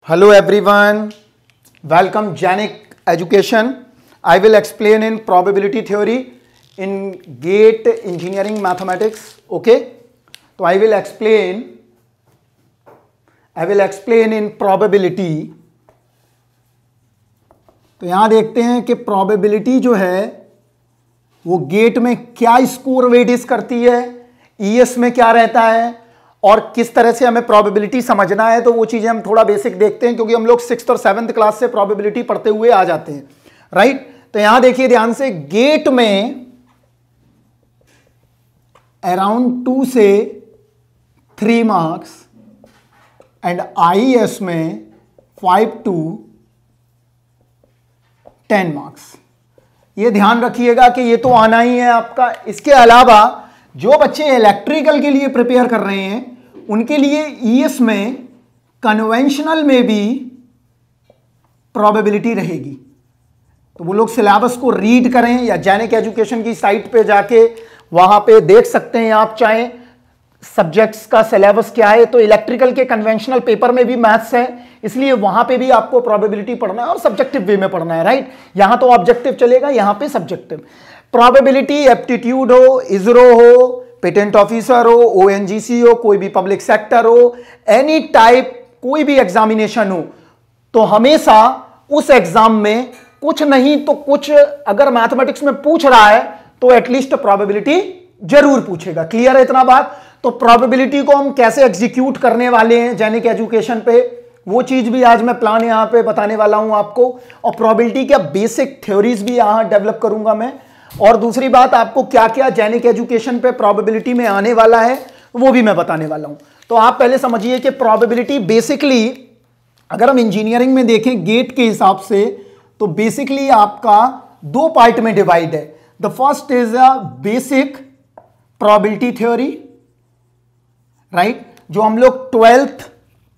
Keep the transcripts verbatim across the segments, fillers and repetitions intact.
Hello everyone, welcome Janik Education. I will explain in probability theory in GATE engineering mathematics. Okay, so I will explain I will explain in probability. तो यहां देखते हैं कि probability जो है वो gate में क्या स्कोर वेटेज करती है, ईएस में क्या रहता है और किस तरह से हमें प्रोबेबिलिटी समझना है। तो वो चीजें हम थोड़ा बेसिक देखते हैं क्योंकि हम लोग सिक्स्थ और सेवंथ क्लास से प्रोबेबिलिटी पढ़ते हुए आ जाते हैं, राइट। तो यहां देखिए ध्यान से, गेट में अराउंड टू से थ्री मार्क्स एंड आईएएस में फाइव टू टेन मार्क्स। ये ध्यान रखिएगा कि ये तो आना ही है आपका। इसके अलावा जो बच्चे इलेक्ट्रिकल के लिए प्रिपेयर कर रहे हैं उनके लिए ईएस में कन्वेंशनल में भी प्रोबेबिलिटी रहेगी। तो वो लोग सिलेबस को रीड करें या जैनिक एजुकेशन की साइट पे जाके वहां पे देख सकते हैं आप चाहें सब्जेक्ट्स का सिलेबस क्या है। तो इलेक्ट्रिकल के कन्वेंशनल पेपर में भी मैथ्स है, इसलिए वहां पे भी आपको प्रोबेबिलिटी पढ़ना है और सब्जेक्टिव वे में पढ़ना है, राइट। यहां तो ऑब्जेक्टिव चलेगा, यहां पे सब्जेक्टिव। प्रोबेबिलिटी एप्टीट्यूड हो, इजरो हो, पेटेंट ऑफिसर हो, ओएनजीसी हो, कोई भी पब्लिक सेक्टर हो, एनी टाइप कोई भी एग्जामिनेशन हो, तो हमेशा उस एग्जाम में कुछ नहीं तो कुछ अगर मैथमेटिक्स में पूछ रहा है तो एटलीस्ट प्रोबेबिलिटी जरूर पूछेगा। क्लियर है इतना बात। तो प्रोबेबिलिटी को हम कैसे एग्जीक्यूट करने वाले हैं जैनिक एजुकेशन पे, वो चीज भी आज मैं प्लान यहां पे बताने वाला हूं आपको। और प्रोबेबिलिटी के बेसिक थ्योरीज भी यहां डेवलप करूंगा मैं। और दूसरी बात, आपको क्या क्या जैनिक एजुकेशन पे प्रोबेबिलिटी में आने वाला है वो भी मैं बताने वाला हूं। तो आप पहले समझिए कि प्रोबेबिलिटी बेसिकली अगर हम इंजीनियरिंग में देखें गेट के हिसाब से तो बेसिकली आपका दो पार्ट में डिवाइड है। The first is a basic probability theory, right, जो हम लोग ट्वेल्थ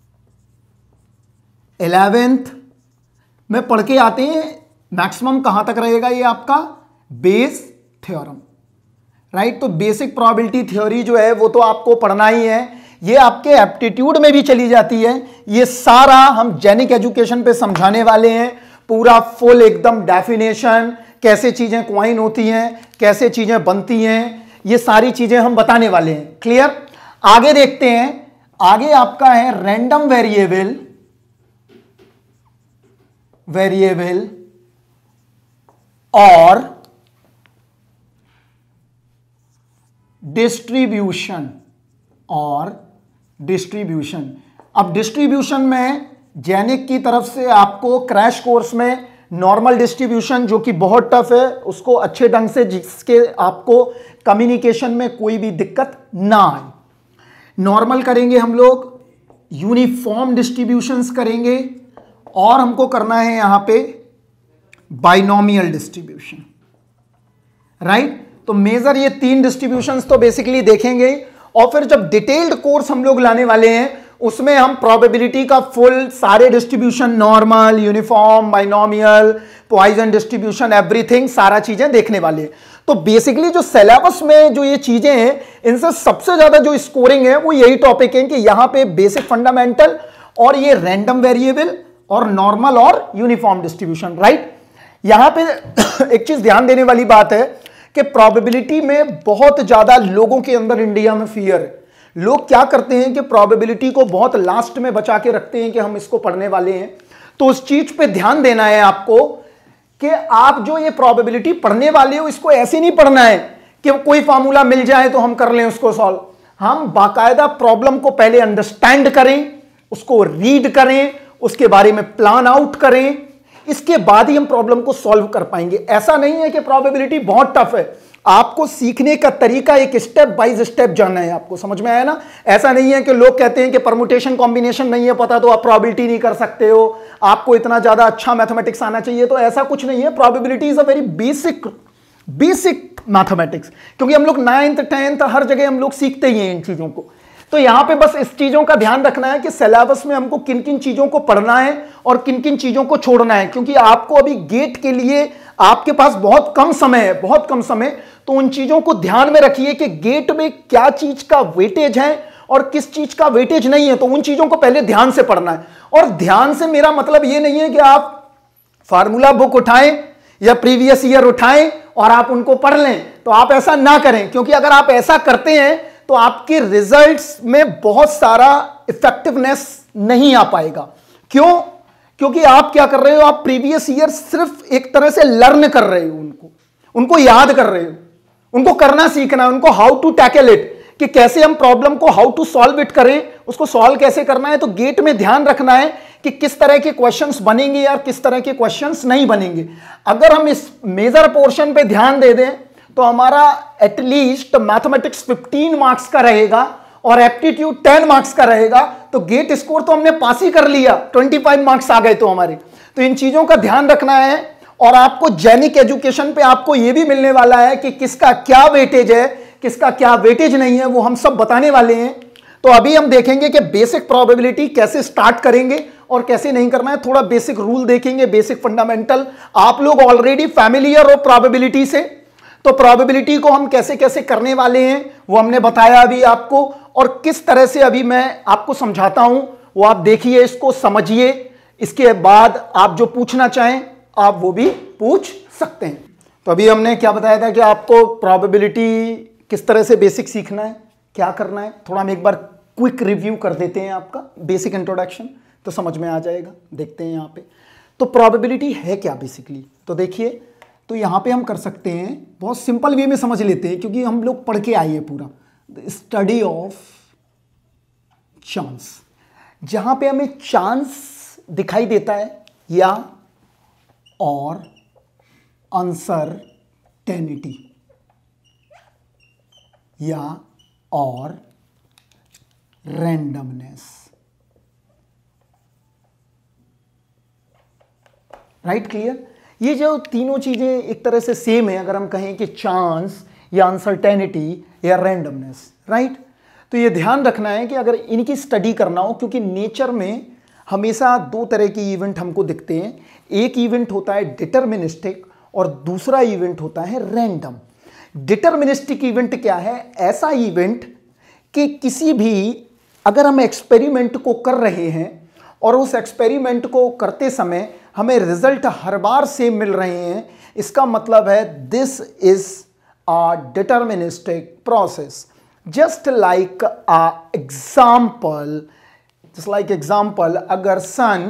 इलेवेंथ में पढ़ के आते हैं। मैक्सिमम कहां तक रहेगा ये आपका बेस थ्योरम, राइट। तो बेसिक प्रोबेबिलिटी थ्योरी जो है वो तो आपको पढ़ना ही है। ये आपके एप्टीट्यूड में भी चली जाती है। ये सारा हम जैनिक एजुकेशन पे समझाने वाले हैं, पूरा फुल एकदम डेफिनेशन, कैसे चीजें क्वाइन होती हैं, कैसे चीजें बनती हैं, ये सारी चीजें हम बताने वाले हैं। क्लियर। आगे देखते हैं। आगे आपका है रैंडम वेरिएबल वेरिएबल और डिस्ट्रीब्यूशन और डिस्ट्रीब्यूशन। अब डिस्ट्रीब्यूशन में जैनिक की तरफ से आपको क्रैश कोर्स में नॉर्मल डिस्ट्रीब्यूशन, जो कि बहुत टफ है, उसको अच्छे ढंग से, जिसके आपको कम्युनिकेशन में कोई भी दिक्कत ना आए, नॉर्मल करेंगे हम लोग, यूनिफॉर्म डिस्ट्रीब्यूशंस करेंगे और हमको करना है यहां पे बाइनोमियल डिस्ट्रीब्यूशन, राइट। तो मेजर ये तीन डिस्ट्रीब्यूशंस तो बेसिकली देखेंगे। और फिर जब डिटेल्ड कोर्स हम लोग लाने वाले हैं उसमें हम प्रोबेबिलिटी का फुल सारे distribution, normal, uniform, binomial, Poisson distribution, everything, सारा चीजें देखने वाले हैं। तो बेसिकली जो सिलेबस में जो ये चीजें हैं इनसे सबसे ज्यादा जो स्कोरिंग है वो यही टॉपिक है कि यहां पे बेसिक फंडामेंटल और ये रैंडम वेरिएबल और नॉर्मल और यूनिफॉर्म डिस्ट्रीब्यूशन, राइट। यहां पे एक चीज ध्यान देने वाली बात है कि प्रोबेबिलिटी में बहुत ज्यादा लोगों के अंदर इंडिया में फियर है। लोग क्या करते हैं कि प्रोबेबिलिटी को बहुत लास्ट में बचा के रखते हैं कि हम इसको पढ़ने वाले हैं। तो उस चीज पे ध्यान देना है आपको कि आप जो ये प्रोबेबिलिटी पढ़ने वाले हो इसको ऐसे नहीं पढ़ना है कि कोई फार्मूला मिल जाए तो हम कर लें उसको सॉल्व। हम बाकायदा प्रॉब्लम को पहले अंडरस्टैंड करें, उसको रीड करें, उसके बारे में प्लान आउट करें, इसके बाद ही हम प्रॉब्लम को सॉल्व कर पाएंगे। ऐसा नहीं है कि प्रोबेबिलिटी बहुत टफ है, आपको सीखने का तरीका एक स्टेप बाय स्टेप जानना है। आपको समझ में आया ना। ऐसा नहीं है कि लोग कहते हैं कि परमुटेशन कॉम्बिनेशन नहीं है पता तो आप प्रोबेबिलिटी नहीं कर सकते हो, आपको इतना ज्यादा अच्छा मैथमेटिक्स आना चाहिए, तो ऐसा कुछ नहीं है। Probability is a very basic basic mathematics, क्योंकि हम लोग नाइन्थ टेंथ हर जगह हम लोग सीखते ही हैं इन चीजों को। तो यहां पे बस इस चीजों का ध्यान रखना है कि सिलेबस में हमको किन किन चीजों को पढ़ना है और किन किन चीजों को छोड़ना है, क्योंकि आपको अभी गेट के लिए आपके पास बहुत कम समय है, बहुत कम समय। तो उन चीजों को ध्यान में रखिए कि गेट में क्या चीज का वेटेज है और किस चीज का वेटेज नहीं है, तो उन चीजों को पहले ध्यान से पढ़ना है। और ध्यान से मेरा मतलब ये नहीं है कि आप फार्मूला बुक उठाएं या प्रीवियस ईयर उठाएं और आप उनको पढ़ लें, तो आप ऐसा ना करें, क्योंकि अगर आप ऐसा करते हैं तो आपके रिजल्ट्स में बहुत सारा इफेक्टिवनेस नहीं आ पाएगा। क्यों? क्योंकि आप क्या कर रहे हो, आप प्रीवियस ईयर सिर्फ एक तरह से लर्न कर रहे हो, उनको उनको याद कर रहे हो, उनको करना सीखना है, उनको हाउ टू टैकल इट, कि कैसे हम प्रॉब्लम को हाउ टू सॉल्व इट करें, उसको सॉल्व कैसे करना है। तो गेट में ध्यान रखना है कि किस तरह के क्वेश्चंस बनेंगे या किस तरह के क्वेश्चंस नहीं बनेंगे। अगर हम इस मेजर पोर्शन पे ध्यान दे दें तो हमारा एटलीस्ट मैथमेटिक्स पंद्रह मार्क्स का रहेगा और एप्टीट्यूड दस मार्क्स का रहेगा, तो गेट स्कोर तो हमने पास ही कर लिया, पच्चीस मार्क्स आ गए तो हमारे। तो इन चीजों का ध्यान रखना है। और आपको जेनिक एजुकेशन पे आपको यह भी मिलने वाला है कि किसका क्या वेटेज है, किसका क्या वेटेज नहीं है, वो हम सब बताने वाले हैं। तो अभी हम देखेंगे कि बेसिक प्रोबेबिलिटी कैसे स्टार्ट करेंगे और कैसे नहीं करना है। थोड़ा बेसिक रूल देखेंगे, बेसिक फंडामेंटल। आप लोग ऑलरेडी फैमिलियर हो प्रोबेबिलिटी से, तो प्रोबेबिलिटी को हम कैसे कैसे करने वाले हैं वो हमने बताया अभी आपको, और किस तरह से अभी मैं आपको समझाता हूं वो आप देखिए, इसको समझिए। इसके बाद आप जो पूछना चाहें आप वो भी पूछ सकते हैं। तो अभी हमने क्या बताया था कि आपको प्रोबेबिलिटी किस तरह से बेसिक सीखना है, क्या करना है। थोड़ा हम एक बार क्विक रिव्यू कर देते हैं आपका बेसिक इंट्रोडक्शन, तो समझ में आ जाएगा। देखते हैं यहाँ पे तो प्रोबेबिलिटी है क्या बेसिकली। तो देखिए, तो यहाँ पे हम कर सकते हैं, बहुत सिंपल वे में समझ लेते हैं, क्योंकि हम लोग पढ़ के आए हैं पूरा। स्टडी ऑफ चांस, जहां पे हमें चांस दिखाई देता है या और अनसर्टेनिटी या और रैंडमनेस, राइट, क्लियर। ये जो तीनों चीजें एक तरह से सेम है, अगर हम कहें कि चांस या अनसर्टेनिटी या रैंडमनेस, राइट। तो ये ध्यान रखना है कि अगर इनकी स्टडी करना हो, क्योंकि नेचर में हमेशा दो तरह के इवेंट हमको दिखते हैं। एक इवेंट होता है डिटर्मिनिस्टिक और दूसरा इवेंट होता है रैंडम। डिटर्मिनिस्टिक इवेंट क्या है? ऐसा इवेंट कि किसी भी, अगर हम एक्सपेरिमेंट को कर रहे हैं और उस एक्सपेरिमेंट को करते समय हमें रिजल्ट हर बार सेम मिल रहे हैं, इसका मतलब है this is a deterministic process. Just like a example, just like example, अगर सन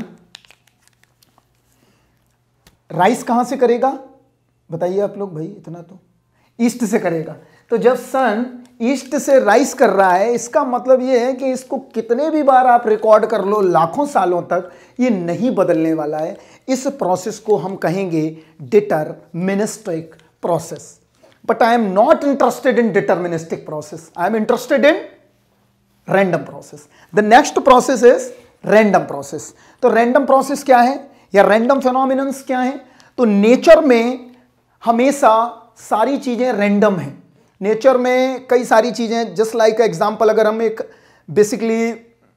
राइस कहां से करेगा बताइए आप लोग भाई, इतना तो ईस्ट से करेगा। तो जब सन ईस्ट से राइज कर रहा है, इसका मतलब यह है कि इसको कितने भी बार आप रिकॉर्ड कर लो, लाखों सालों तक, ये नहीं बदलने वाला है। इस प्रोसेस को हम कहेंगे deterministic process. But I am not interested in deterministic process, I am interested in random process. The next process is random process. तो रैंडम प्रोसेस क्या है या रैंडम फिनोमिनन्स क्या है? तो नेचर में हमेशा सारी चीजें रैंडम हैं। नेचर में कई सारी चीजें, जस्ट लाइक एग्जांपल, अगर हम एक बेसिकली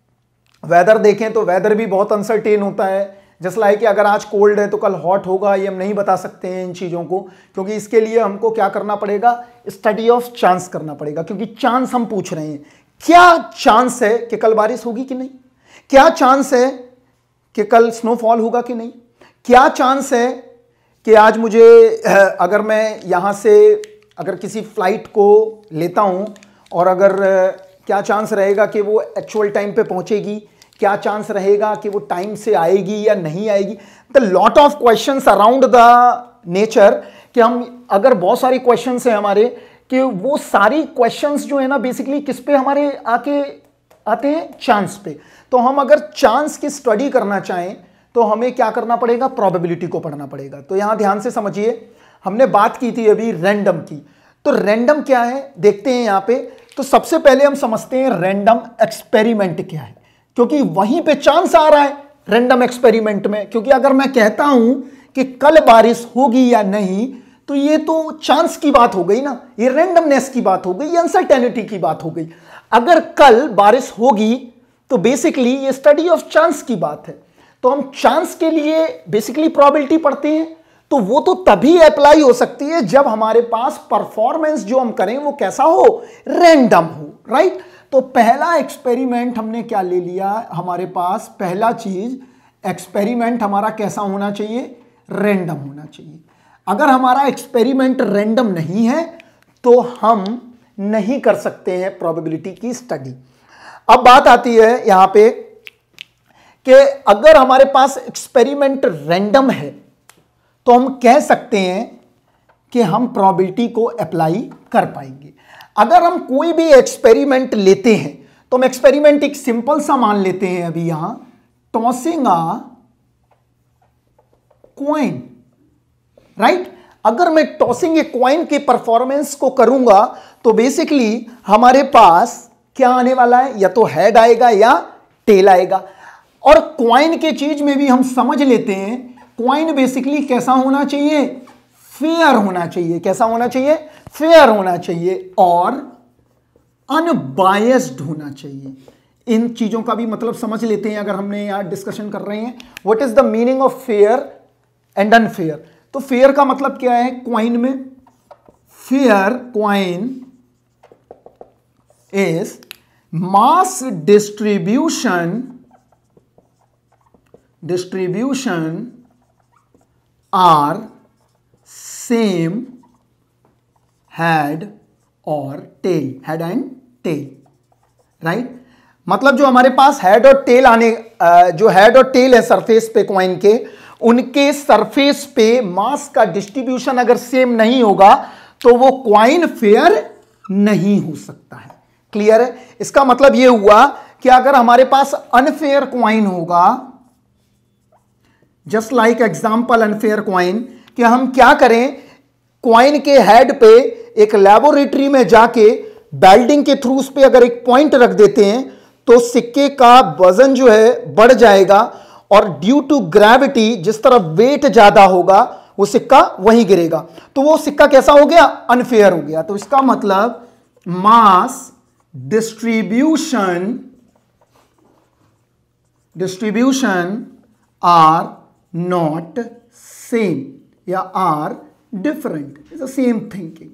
वेदर देखें तो वेदर भी बहुत अनसर्टेन होता है। जस्ट लाइक अगर आज कोल्ड है तो कल हॉट होगा, ये हम नहीं बता सकते हैं इन चीज़ों को, क्योंकि इसके लिए हमको क्या करना पड़ेगा? स्टडी ऑफ चांस करना पड़ेगा, क्योंकि चांस हम पूछ रहे हैं। क्या चांस है कि कल बारिश होगी कि नहीं? क्या चांस है कि कल स्नोफॉल होगा कि नहीं? क्या चांस है कि आज मुझे, अगर मैं यहाँ से अगर किसी फ्लाइट को लेता हूँ और अगर क्या चांस रहेगा कि वो एक्चुअल टाइम पे पहुँचेगी? क्या चांस रहेगा कि वो टाइम से आएगी या नहीं आएगी? The lot of questions around the nature, कि हम अगर बहुत सारी क्वेश्चंस हैं हमारे, कि वो सारी क्वेश्चंस जो है ना बेसिकली किस पे हमारे आके आते हैं? चांस पे। तो हम अगर चांस की स्टडी करना चाहें तो हमें क्या करना पड़ेगा? प्रोबेबिलिटी को पढ़ना पड़ेगा। तो यहां ध्यान से समझिए, हमने बात की थी अभी रैंडम की। तो रैंडम क्या है देखते हैं यहां पे। तो सबसे पहले हम समझते हैं रैंडम एक्सपेरिमेंट क्या है, क्योंकि वहीं पे चांस आ रहा है रैंडम एक्सपेरिमेंट में। क्योंकि अगर मैं कहता हूं कि कल बारिश होगी या नहीं, तो ये तो चांस की बात हो गई ना, ये रैंडमनेस की बात हो गई, ये अनसर्टेनिटी की बात हो गई। अगर कल बारिश होगी तो बेसिकली ये स्टडी ऑफ चांस की बात है। तो हम चांस के लिए बेसिकली प्रोबेबिलिटी पढ़ते हैं, तो वो तो तभी अप्लाई हो सकती है जब हमारे पास परफॉर्मेंस जो हम करें वो कैसा हो? रैंडम हो, राइट। तो पहला एक्सपेरिमेंट हमने क्या ले लिया, हमारे पास पहला चीज एक्सपेरिमेंट हमारा कैसा होना चाहिए, रैंडम होना चाहिए। अगर हमारा एक्सपेरिमेंट रैंडम नहीं है तो हम नहीं कर सकते हैं प्रोबेबिलिटी की स्टडी। अब बात आती है यहां पे कि अगर हमारे पास एक्सपेरिमेंट रैंडम है तो हम कह सकते हैं कि हम प्रोबेबिलिटी को अप्लाई कर पाएंगे। अगर हम कोई भी एक्सपेरिमेंट लेते हैं तो हम एक्सपेरिमेंट एक सिंपल सा मान लेते हैं अभी यहां, टॉसिंग अ कॉइन, राइट। अगर मैं टॉसिंग ए कॉइन के परफॉर्मेंस को करूंगा तो बेसिकली हमारे पास क्या आने वाला है, या तो हेड आएगा या टेल आएगा। और कॉइन के चीज में भी हम समझ लेते हैं, कॉइन बेसिकली कैसा होना चाहिए, फेयर होना चाहिए। कैसा होना चाहिए, फेयर होना चाहिए और अनबायस्ड होना चाहिए। इन चीजों का भी मतलब समझ लेते हैं अगर हमने यहां डिस्कशन कर रहे हैं। What is the meaning of fair and unfair. तो फेयर का मतलब क्या है, कॉइन में fair coin is mass distribution distribution are same head और tail, head and tail, right. मतलब जो हमारे पास हेड और टेल आने, जो हेड और टेल है सरफेस पे कॉइन के, उनके सरफेस पे मास का डिस्ट्रीब्यूशन अगर सेम नहीं होगा तो वो कॉइन फेयर नहीं हो सकता है। क्लियर है। इसका मतलब ये हुआ कि अगर हमारे पास अनफेयर कॉइन होगा, just like example unfair coin, कि हम क्या करें, कॉइन के हेड पे एक लेबोरेटरी में जाके बेल्डिंग के थ्रू उस पे अगर एक पॉइंट रख देते हैं तो सिक्के का वजन जो है बढ़ जाएगा और ड्यू टू ग्रेविटी जिस तरफ वेट ज्यादा होगा वो सिक्का वहीं गिरेगा, तो वो सिक्का कैसा हो गया, अनफेयर हो गया। तो इसका मतलब mass distribution distribution are not same या are different, is the same thinking,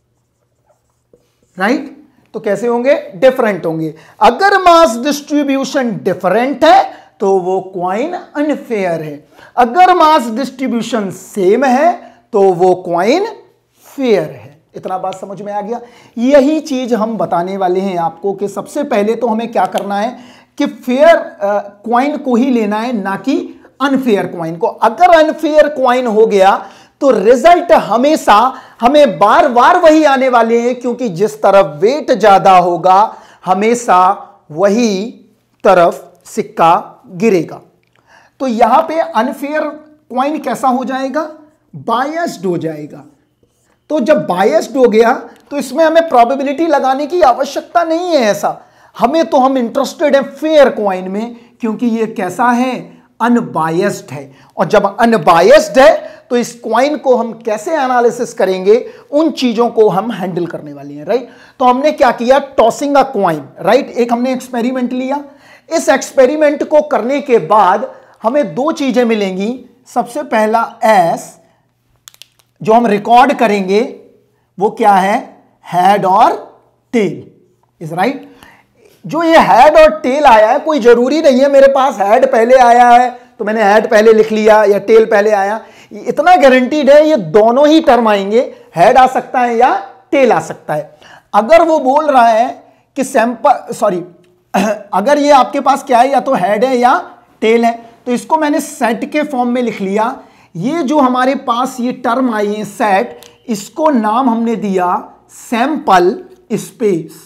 right. तो कैसे होंगे, डिफरेंट होंगे। अगर मास डिस्ट्रीब्यूशन डिफरेंट है तो वो कॉइन अनफेयर है, अगर मास डिस्ट्रीब्यूशन सेम है तो वो कॉइन फेयर है। इतना बात समझ में आ गया। यही चीज हम बताने वाले हैं आपको कि सबसे पहले तो हमें क्या करना है कि फेयर कॉइन को ही लेना है, ना कि अनफेयर कॉइन को। अगर अनफेयर कॉइन हो गया तो रिजल्ट हमेशा हमें बार बार वही आने वाले हैं, क्योंकि जिस तरफ वेट ज्यादा होगा हमेशा वही तरफ सिक्का गिरेगा। तो यहां पे अनफेयर कॉइन कैसा हो जाएगा, बायस्ड हो जाएगा। तो जब बायस्ड हो गया तो इसमें हमें प्रोबेबिलिटी लगाने की आवश्यकता नहीं है ऐसा, हमें तो हम इंटरेस्टेड हैं फेयर कॉइन में, क्योंकि ये कैसा है, अनबायस्ड है। और जब अनबायस्ड है तो इस कॉइन को हम कैसे एनालिसिस करेंगे, उन चीजों को हम हैंडल करने वाले हैं, राइट। तो हमने क्या किया, टॉसिंग अ कॉइन, राइट। एक हमने एक्सपेरिमेंट लिया। इस एक्सपेरिमेंट को करने के बाद हमें दो चीजें मिलेंगी। सबसे पहला एस जो हम रिकॉर्ड करेंगे वो क्या है, हेड और टेल, इज राइट। जो ये हेड और टेल आया है, कोई जरूरी नहीं है मेरे पास हेड पहले आया है तो मैंने हेड पहले लिख लिया या टेल पहले आया, इतना गारंटीड है ये दोनों ही टर्म आएंगे, हेड आ सकता है या टेल आ सकता है। अगर वो बोल रहा है कि सैंपल सॉरी अगर ये आपके पास क्या है, या तो हेड है या टेल है, तो इसको मैंने सेट के फॉर्म में लिख लिया। ये जो हमारे पास ये टर्म आई है सेट, इसको नाम हमने दिया sample space,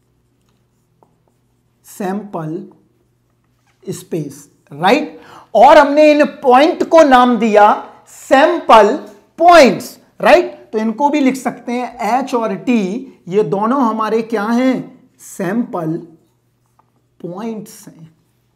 sample space, right. और हमने इन पॉइंट को नाम दिया सैंपल पॉइंट्स, राइट। तो इनको भी लिख सकते हैं एच और टी, ये दोनों हमारे क्या हैं, सैंपल पॉइंट्स हैं।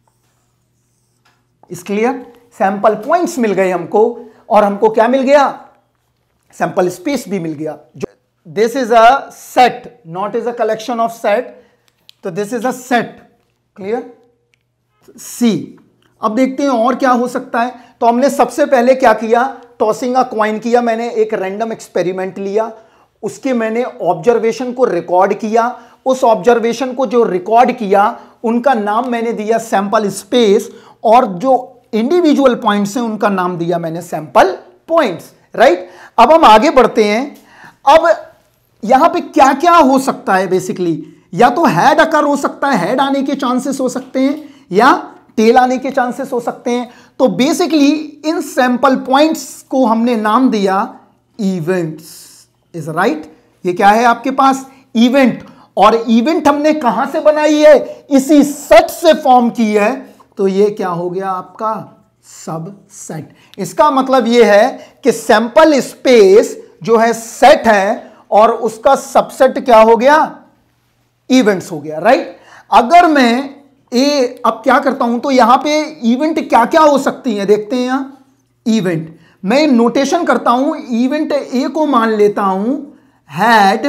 इस क्लियर, सैंपल पॉइंट्स मिल गए हमको, और हमको क्या मिल गया, सैंपल स्पेस भी मिल गया। This is a set, not is a collection of set, तो this is a set, clear. See, अब देखते हैं और क्या हो सकता है। तो हमने सबसे पहले क्या किया, टॉसिंग अ कॉइन किया, मैंने एक रैंडम एक्सपेरिमेंट लिया, उसके मैंने ऑब्जर्वेशन को रिकॉर्ड किया, उस ऑब्जर्वेशन को जो रिकॉर्ड किया उनका नाम मैंने दिया सैंपल स्पेस, और जो इंडिविजुअल पॉइंट्स हैं उनका नाम दिया मैंने सैंपल पॉइंट्स, राइट। अब हम आगे बढ़ते हैं। अब यहां पे क्या क्या हो सकता है, बेसिकली या तो हेड अकर हो सकता है, हेड आने के चांसेस हो सकते हैं, या टेल आने के चांसेस हो सकते हैं। तो बेसिकली इन सैंपल पॉइंट्स को हमने नाम दिया इवेंट्स, इज राइट। ये क्या है आपके पास, इवेंट। और इवेंट हमने कहां से बनाई है, इसी सेट से फॉर्म की है, तो ये क्या हो गया आपका सबसेट। इसका मतलब ये है कि सैंपल स्पेस जो है सेट है और उसका सबसेट क्या हो गया, इवेंट्स हो गया, राइट। अगर मैं ए अब क्या करता हूं, तो यहां पे इवेंट क्या क्या हो सकती हैं देखते हैं। यहां इवेंट मैं नोटेशन करता हूं, इवेंट ए को मान लेता हूं head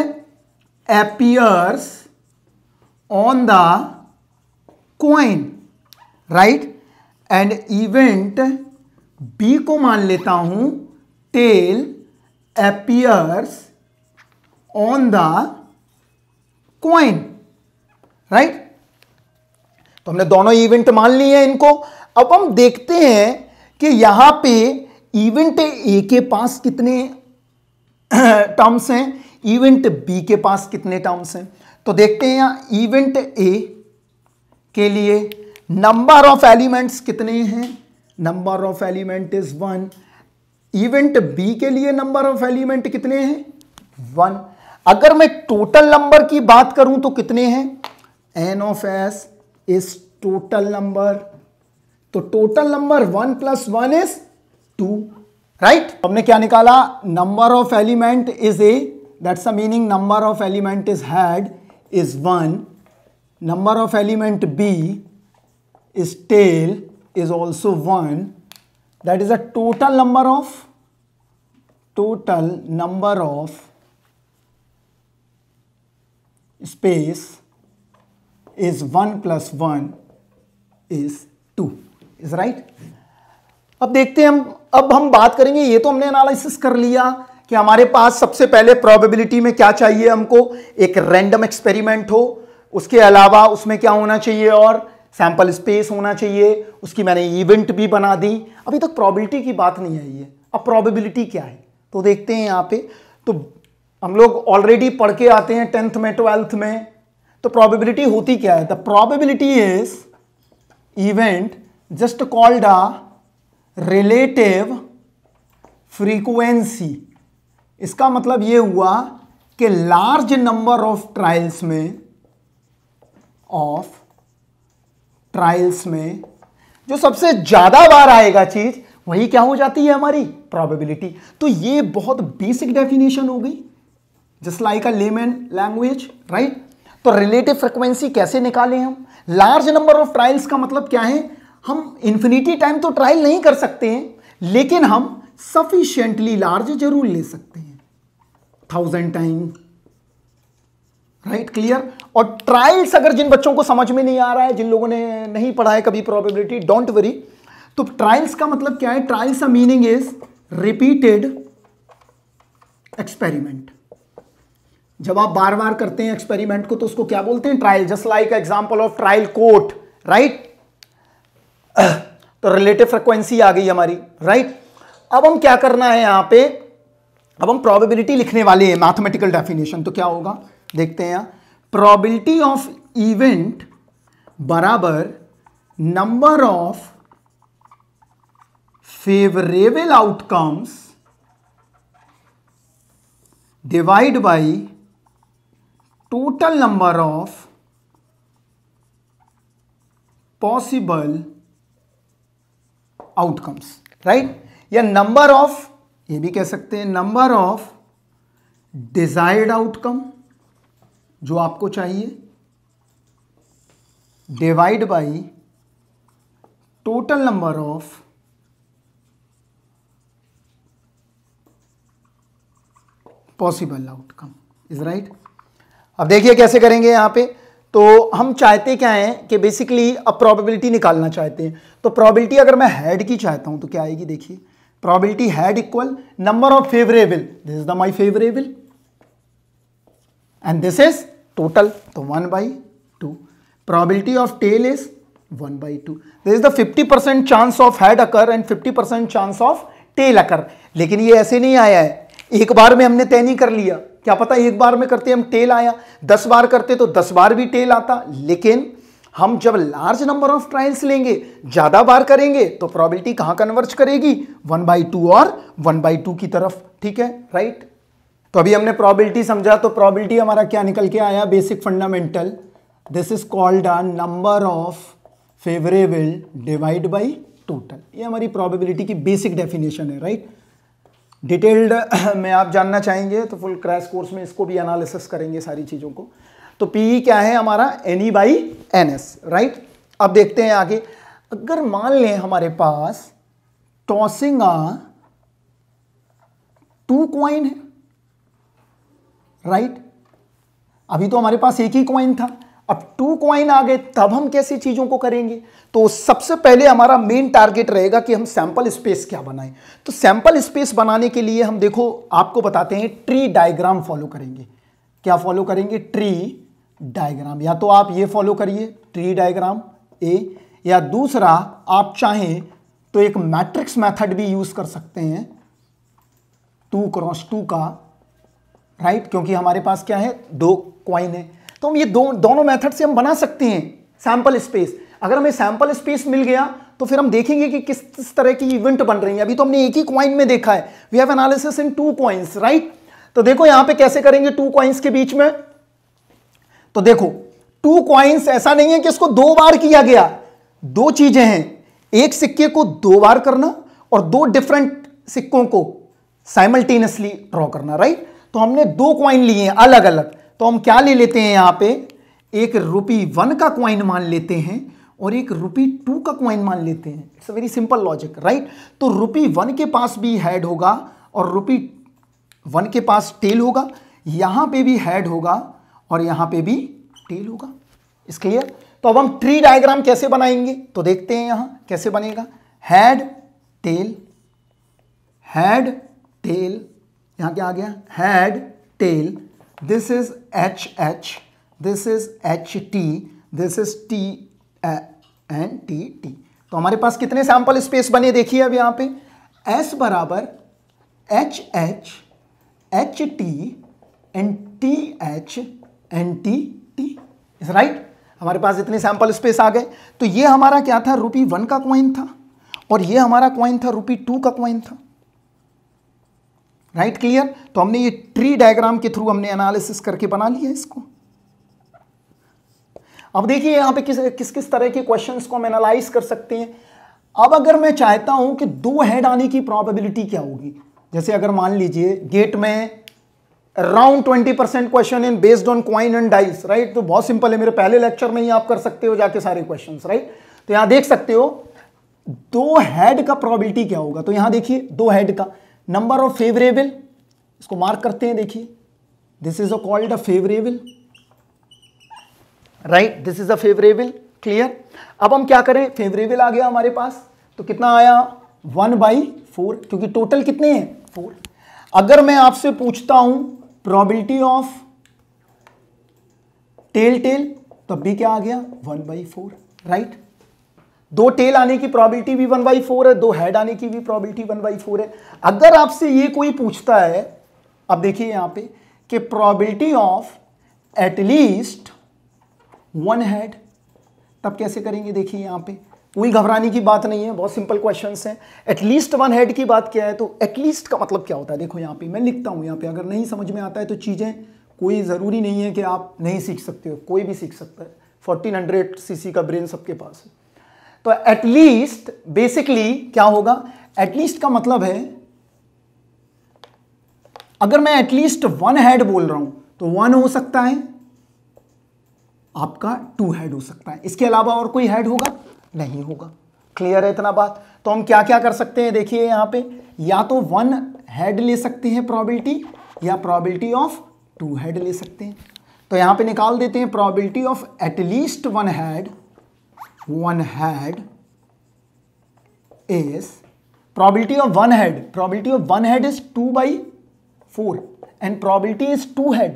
appears on the coin, राइट। एंड इवेंट बी को मान लेता हूं tail appears on the coin, राइट। तो हमने दोनों इवेंट मान लिए हैं इनको। अब हम देखते हैं कि यहां पे इवेंट ए के पास कितने टर्म्स हैं, इवेंट बी के पास कितने टर्म्स हैं। तो देखते हैं यहां इवेंट ए के लिए नंबर ऑफ एलिमेंट्स कितने हैं, number of element is one. Event B के लिए नंबर ऑफ एलिमेंट कितने हैं, वन। अगर मैं टोटल नंबर की बात करूं तो कितने हैं, n of S is total number, तो total number one plus one is two, right. हमने क्या निकाला, number of element is A, that's the meaning number of element is head is one, number of element B is tail is also one, that is a total number of total number of space is one plus one is two, is right। अब देखते हैं हम, अब हम बात करेंगे, ये तो हमने एनालिसिस कर लिया कि हमारे पास सबसे पहले प्रोबेबिलिटी में क्या चाहिए हमको, एक रैंडम एक्सपेरिमेंट हो, उसके अलावा उसमें क्या होना चाहिए, और सैंपल स्पेस होना चाहिए। उसकी मैंने इवेंट भी बना दी। अभी तक प्रोबेबिलिटी की बात नहीं आई है, अब प्रोबेबिलिटी क्या है तो देखते हैं यहाँ पे। तो हम लोग ऑलरेडी पढ़ के आते हैं टेंथ में, ट्वेल्थ में, तो प्रोबेबिलिटी होती क्या है, the probability is event just called a relative frequency. इसका मतलब ये हुआ कि लार्ज नंबर ऑफ ट्रायल्स में ऑफ ट्रायल्स में जो सबसे ज्यादा बार आएगा चीज, वही क्या हो जाती है हमारी प्रोबेबिलिटी। तो ये बहुत बेसिक डेफिनेशन हो गई, just like a layman language, right. तो रिलेटिव फ्रीक्वेंसी कैसे निकालें हम, लार्ज नंबर ऑफ ट्रायल्स का मतलब क्या है, हम इंफिनिटी टाइम तो ट्रायल नहीं कर सकते हैं, लेकिन हम सफिशिएंटली लार्ज जरूर ले सकते हैं, थाउजेंड टाइम, राइट, क्लियर। और ट्रायल्स अगर जिन बच्चों को समझ में नहीं आ रहा है, जिन लोगों ने नहीं पढ़ा है कभी प्रोबेबिलिटी, डोंट वरी। तो ट्रायल्स का मतलब क्या है, ट्रायल्स का मीनिंग इज रिपीटेड एक्सपेरिमेंट। जब आप बार बार करते हैं एक्सपेरिमेंट को तो उसको क्या बोलते हैं, trial. Just like example of trial court, right. तो रिलेटिव फ्रीक्वेंसी आ गई हमारी, राइट। अब हम क्या करना है यहां पे, अब हम प्रोबेबिलिटी लिखने वाले हैं, मैथमेटिकल डेफिनेशन। तो क्या होगा देखते हैं, प्रोबेबिलिटी ऑफ इवेंट बराबर number of favourable outcomes divide by total number of possible outcomes, right. या नंबर ऑफ, ये भी कह सकते हैं नंबर ऑफ डिजायर्ड आउटकम जो आपको चाहिए, divide by total number of possible outcome, is right. अब देखिए कैसे करेंगे यहां पे। तो हम चाहते क्या हैं कि बेसिकली अब प्रोबेबिलिटी निकालना चाहते हैं। तो प्रोबेबिलिटी अगर मैं हेड की चाहता हूं तो क्या आएगी, देखिए probability head equal number of favourable, this is the my favourable and this is total, तो one by two. Probability of tail is one by two. This is the fifty percent chance of head occur and fifty percent chance of tail occur. लेकिन ये ऐसे नहीं आया है, एक बार में हमने तय नहीं कर लिया। क्या पता एक बार में करते हम टेल आया, दस बार करते तो दस बार भी टेल आता। लेकिन हम जब लार्ज नंबर ऑफ ट्रायल्स लेंगे, ज्यादा बार करेंगे, तो प्रोबेबिलिटी कहां कन्वर्ज करेगी, वन बाई टू और वन बाई टू की तरफ। ठीक है, राइट। तो अभी हमने प्रोबेबिलिटी समझा, तो प्रोबेबिलिटी हमारा क्या निकल के आया, basic fundamental, this is called a number of favourable divide by total. ये हमारी प्रोबेबिलिटी की बेसिक डेफिनेशन है, राइट। डिटेल्ड में आप जानना चाहेंगे तो फुल क्रैश कोर्स में इसको भी एनालिसिस करेंगे सारी चीजों को। तो पी क्या है हमारा, N E by N S, right. अब देखते हैं आगे। अगर मान लें हमारे पास टॉसिंग आ टू कॉइन है, राइट। अभी तो हमारे पास एक ही कॉइन था, अब टू कॉइन आ गए, तब हम कैसे चीजों को करेंगे। तो सबसे पहले हमारा मेन टारगेट रहेगा कि हम सैंपल स्पेस क्या बनाएं। तो सैंपल स्पेस बनाने के लिए हम देखो आपको बताते हैं ट्री डायग्राम फॉलो करेंगे। क्या फॉलो करेंगे, ट्री डायग्राम। या तो आप ये फॉलो करिए ट्री डायग्राम ए, या दूसरा आप चाहें तो एक मैट्रिक्स मेथड भी यूज कर सकते हैं, टू क्रॉस टू का, राइट। क्योंकि हमारे पास क्या है, दो कॉइन है, तो हम ये दो दोनों मेथड से हम बना सकते हैं सैंपल स्पेस। अगर हमें सैंपल स्पेस मिल गया तो फिर हम देखेंगे कि किस किस तरह की इवेंट बन रही है। अभी तो हमने एक ही कॉइन में देखा है, we have analysis in two coins, right. तो देखो यहां पे कैसे करेंगे टू कॉइन्स के बीच में। तो देखो टू कॉइन्स ऐसा नहीं है कि इसको दो बार किया गया, दो चीजें हैं, एक सिक्के को दो बार करना और दो डिफरेंट सिक्कों को साइमल्टेनियसली ड्रॉ करना, राइट। तो हमने दो कॉइन लिए हैं अलग अलग, तो हम क्या ले लेते हैं यहां पे, एक रुपी वन का कॉइन मान लेते हैं और एक रुपी टू का कॉइन मान लेते हैं। It's a very simple logic, right. तो रुपी वन के पास भी हेड होगा और रुपी वन के पास टेल होगा, यहां पे भी हेड होगा और यहां पे भी टेल होगा। इस क्लियर। तो अब हम ट्री डायग्राम कैसे बनाएंगे, तो देखते हैं यहां कैसे बनेगा। हेड टेल, हेड टेल, यहां क्या आ गया, head tail, this is H H, this is H T, this is T and T T. तो हमारे पास कितने सैंपल स्पेस बने देखिए अब यहां पे, एस बराबर H H H T and T H and T T, is right. हमारे पास इतने सैंपल स्पेस आ गए। तो ये हमारा क्या था, रुपी वन का कॉइन था और ये हमारा कॉइन था रुपी टू का कॉइन था, राइट। क्लियर। तो हमने ये ट्री डायग्राम के थ्रू हमने एनालिसिस करके बना लिया इसको। अब देखिए यहां पे किस किस किस तरह के क्वेश्चंस को हम एनालाइज कर सकते हैं। अब अगर मैं चाहता हूं कि दो हेड आने की प्रोबेबिलिटी क्या होगी, जैसे अगर मान लीजिए गेट में around twenty percent question in based on coin and dice, right. तो बहुत सिंपल है, मेरे पहले लेक्चर में ही आप कर सकते हो जाके सारे क्वेश्चंस, राइट। तो यहां देख सकते हो दो हेड का प्रोबेबिलिटी क्या होगा। तो यहां देखिए दो हेड का नंबर ऑफ फेवरेबल, इसको मार्क करते हैं, देखिए this is a called a favourable, right, this is a favourable. Clear. अब हम क्या करें, फेवरेबल आ गया हमारे पास, तो कितना आया, वन बाई फोर, क्योंकि टोटल कितने हैं, फोर। अगर मैं आपसे पूछता हूं प्रोबेबिलिटी ऑफ टेल टेल, तब भी क्या आ गया, वन बाई फोर, राइट। दो टेल आने की प्रोबेबिलिटी भी वन बाई फोर है, दो हेड आने की भी प्रोबेबिलिटी वन बाई फोर है। अगर आपसे ये कोई पूछता है, अब देखिए यहां पे कि probability of at least one head, तब कैसे करेंगे, देखिए यहां पे कोई घबराने की बात नहीं है, बहुत सिंपल क्वेश्चंस हैं। एटलीस्ट वन हेड की बात क्या है, तो एटलीस्ट का मतलब क्या होता है, देखो यहां पे मैं लिखता हूं, यहां पे अगर नहीं समझ में आता है तो चीजें कोई जरूरी नहीं है कि आप नहीं सीख सकते हो, कोई भी सीख सकता है। फोर्टीन हंड्रेड सीसी का ब्रेन सबके पास है। तो एटलीस्ट बेसिकली क्या होगा, एटलीस्ट का मतलब है अगर मैं एटलीस्ट वन हेड बोल रहा हूं तो वन हो सकता है, आपका टू हेड हो सकता है, इसके अलावा और कोई हेड होगा नहीं होगा। क्लियर है इतना बात। तो हम क्या क्या कर सकते हैं, देखिए यहां पे या तो वन हेड ले सकते हैं प्रोबेबिलिटी, या प्रोबेबिलिटी ऑफ टू हेड ले सकते हैं। तो यहां पे निकाल देते हैं probability of at least one head, one head is probability of one head, probability of one head is two by four and probability is two head,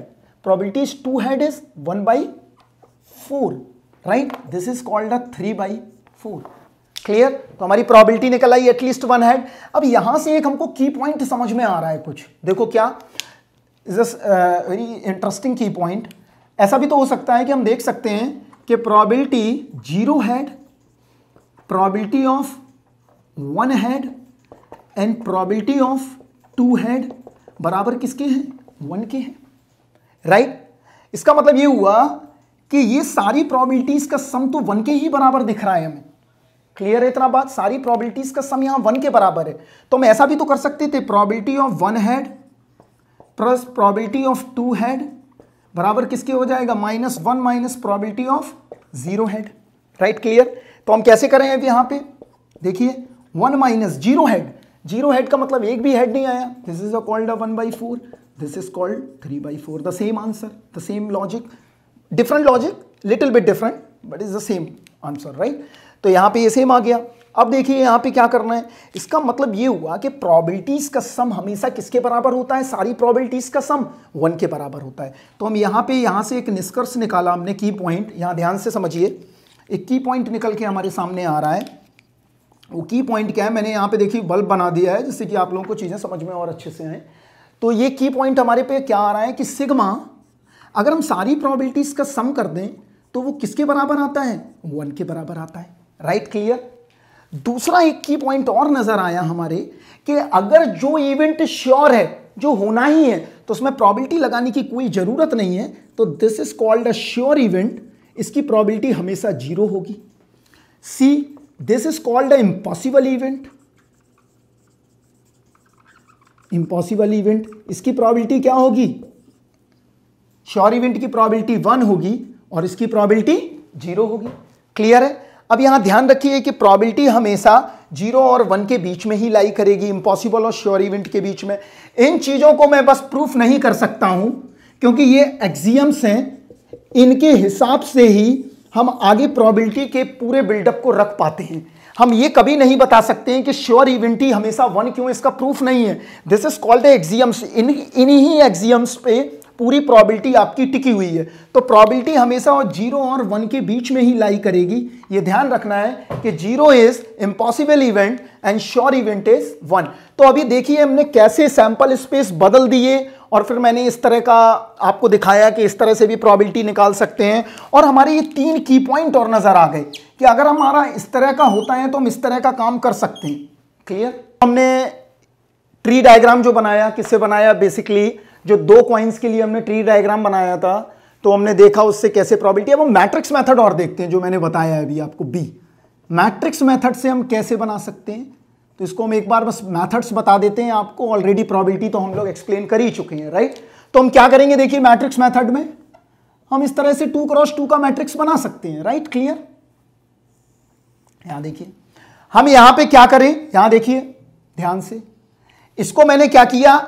probability is two head is one by four, right? This is called a three by four. Clear? तो हमारी probability निकल I at least one head. अब यहां से एक हमको की point समझ में आ रहा है कुछ, देखो क्या, is very interesting key point. ऐसा भी तो हो सकता है कि हम देख सकते हैं कि probability zero head, probability of one head and probability of two head बराबर किसके हैं? वन के हैं, राइट? इसका मतलब ये हुआ कि ये सारी प्रोबेबिलिटीज का सम तो वन के ही बराबर दिख रहा है हमें। क्लियर है इतना बात? सारी प्रोबेबिलिटीज का सम यहां वन के बराबर है। तो हम ऐसा भी तो कर सकते थे, probability of one head plus probability of two head बराबर किसके हो जाएगा? Minus one minus probability of zero head, right? Clear? तो हम कैसे करें अब यहां पे देखिए, one minus zero head, zero head का मतलब एक भी हेड नहीं आया, this is called one by four, this is called three by four. The same answer, the same logic, different logic, little bit different but is the same answer, right? तो यहां पे ये सेम आ गया। अब देखिए यहां पे क्या करना है, इसका मतलब ये हुआ कि प्रोबेबिलिटीज का सम हमेशा किसके बराबर होता है? सारी प्रोबेबिलिटीज का सम वन के बराबर होता है। तो हम यहां पे यहां से एक निष्कर्ष निकाला हमने, की पॉइंट, यहां ध्यान से समझिए, एक की पॉइंट निकल के हमारे सामने आ रहा है। वो की पॉइंट क्या है, मैंने यहाँ पे देखिए बल्ब बना दिया है जिससे कि आप लोगों को चीज़ें समझ में और अच्छे से आए। तो ये की पॉइंट हमारे पे क्या आ रहा है कि सिग्मा, अगर हम सारी प्रोबेबिलिटीज का सम कर दें तो वो किसके बराबर आता है? वन के बराबर आता है, राइट? क्लियर? दूसरा एक की पॉइंट और नजर आया हमारे कि अगर जो इवेंट श्योर है, जो होना ही है, तो उसमें प्रोबेबिलिटी लगाने की कोई जरूरत नहीं है, तो this is called a sure event, इसकी प्रोबेबिलिटी हमेशा जीरो होगी। See, this is called a impossible event, impossible event, इसकी प्रोबेबिलिटी क्या होगी? श्योर इवेंट की प्रोबेबिलिटी वन होगी और इसकी प्रोबेबिलिटी जीरो होगी। क्लियर है? अब यहां ध्यान रखिए कि प्रोबेबिलिटी हमेशा जीरो और वन के बीच में ही लाई करेगी, इम्पॉसिबल और श्योर इवेंट के बीच में। इन चीजों को मैं बस प्रूफ नहीं कर सकता हूं क्योंकि ये एक्सियम्स हैं, इनके हिसाब से ही हम आगे प्रोबेबिलिटी के पूरे बिल्डअप को रख पाते हैं। हम ये कभी नहीं बता सकते हैं कि श्योर इवेंट ही हमेशा वन क्यों, इसका प्रूफ नहीं है। दिस इज कॉल्ड एक्सियम्स, इन इन्हीं एक्सियम्स पे पूरी प्रोबेबिलिटी आपकी टिकी हुई है। तो प्रोबेबिलिटी हमेशा जीरो और वन के बीच में ही लाई करेगी। ये ध्यान रखना है कि zero is impossible event and sure event is one. तो अभी देखिए हमने कैसे सैंपल स्पेस बदल दिए और फिर मैंने इस तरह का आपको दिखाया कि इस तरह से भी प्रोबेबिलिटी निकाल सकते हैं। और हमारे ये तीन की पॉइंट और नजर आ गए कि अगर हमारा इस तरह का होता है तो हम इस तरह का काम कर सकते हैं। क्लियर? हमने ट्री डायग्राम जो बनाया, किससे बनाया? बेसिकली जो दो कॉइन्स के लिए हमने ट्री डायग्राम बनाया था, तो हमने देखा उससे कैसे प्रोबेबिलिटी। अब हम मैट्रिक्स मेथड और देखते हैं जो मैंने बताया अभी आपको, बी मैट्रिक्स मेथड से हम कैसे बना सकते हैं। तो इसको हम एक बार बस मेथड्स बता देते हैं आपको, ऑलरेडी प्रोबेबिलिटी तो हम लोग एक्सप्लेन कर ही चुके हैं, राइट? तो हम क्या करेंगे, देखिए मैट्रिक्स मेथड में हम इस तरह से टू क्रॉस टू का मैट्रिक्स बना सकते हैं, राइट? क्लियर? यहां देखिए हम यहां पे क्या करें, यहां देखिए ध्यान से, इसको मैंने क्या किया,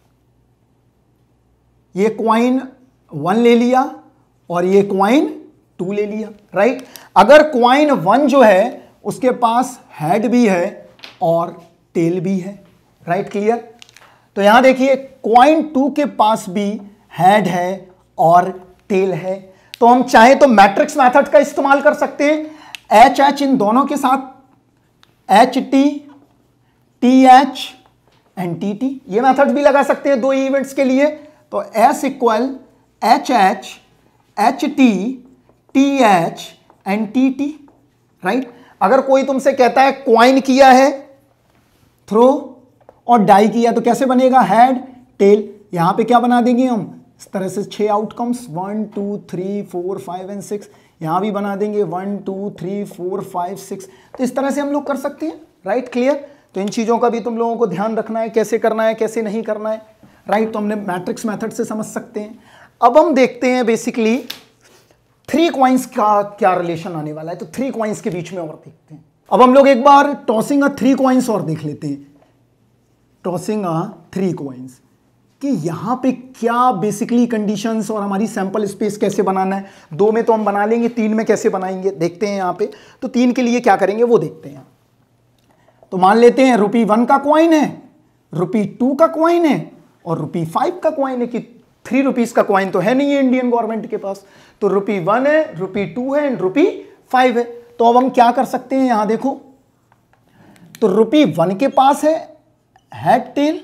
ये क्वाइन वन ले लिया और ये क्वाइन टू ले लिया, राइट? अगर क्वाइन वन जो है उसके पास हेड भी है और टेल भी है, राइट? क्लियर? तो यहां देखिए क्वाइन टू के पास भी हेड है और टेल है। तो हम चाहे तो मैट्रिक्स मेथड का इस्तेमाल कर सकते हैं, एच एच इन दोनों के साथ, H T, T H and T T, ये मेथड भी लगा सकते हैं दो इवेंट्स के लिए। तो S equal H H, H T, T H and T T, right? अगर कोई तुमसे कहता है क्वाइन किया है, थ्रो और डाई किया, तो कैसे बनेगा, हेड टेल। यहां पे क्या बना देंगे हम, इस तरह से छह outcomes, one two three four five and six, यहां भी बना देंगे one two three four five six. तो इस तरह से हम लोग कर सकते हैं, राइट? क्लियर? तो इन चीजों का भी तुम लोगों को ध्यान रखना है, कैसे करना है कैसे नहीं करना है, राइट? तो हमने मैट्रिक्स मेथड से समझ सकते हैं। अब हम देखते हैं बेसिकली थ्री कॉइन्स का क्या रिलेशन आने वाला है, तो थ्री कॉइन्स के बीच में और देखते हैं। अब हम लोग एक बार टॉसिंग अ थ्री कॉइन्स और देख लेते हैं, टॉसिंग अ थ्री कॉइन्स, कि यहां पे क्या बेसिकली कंडीशंस और हमारी सैंपल स्पेस कैसे बनाना है। दो में तो हम बना लेंगे, तीन में कैसे बनाएंगे देखते हैं यहां पे। तो तीन के लिए क्या करेंगे वो देखते हैं। तो मान लेते हैं रुपी वन का कॉइन है, रुपी टू का कॉइन है और रुपी फाइव का कॉइन है, कि थ्री रुपीज का कॉइन तो है नहीं है इंडियन गवर्नमेंट के पास, तो रुपी वन है, रुपी टू है एंड रुपी फाइव है। तो अब हम क्या कर सकते हैं, यहां देखो, तो रुपी वन के पास है हेड टेल,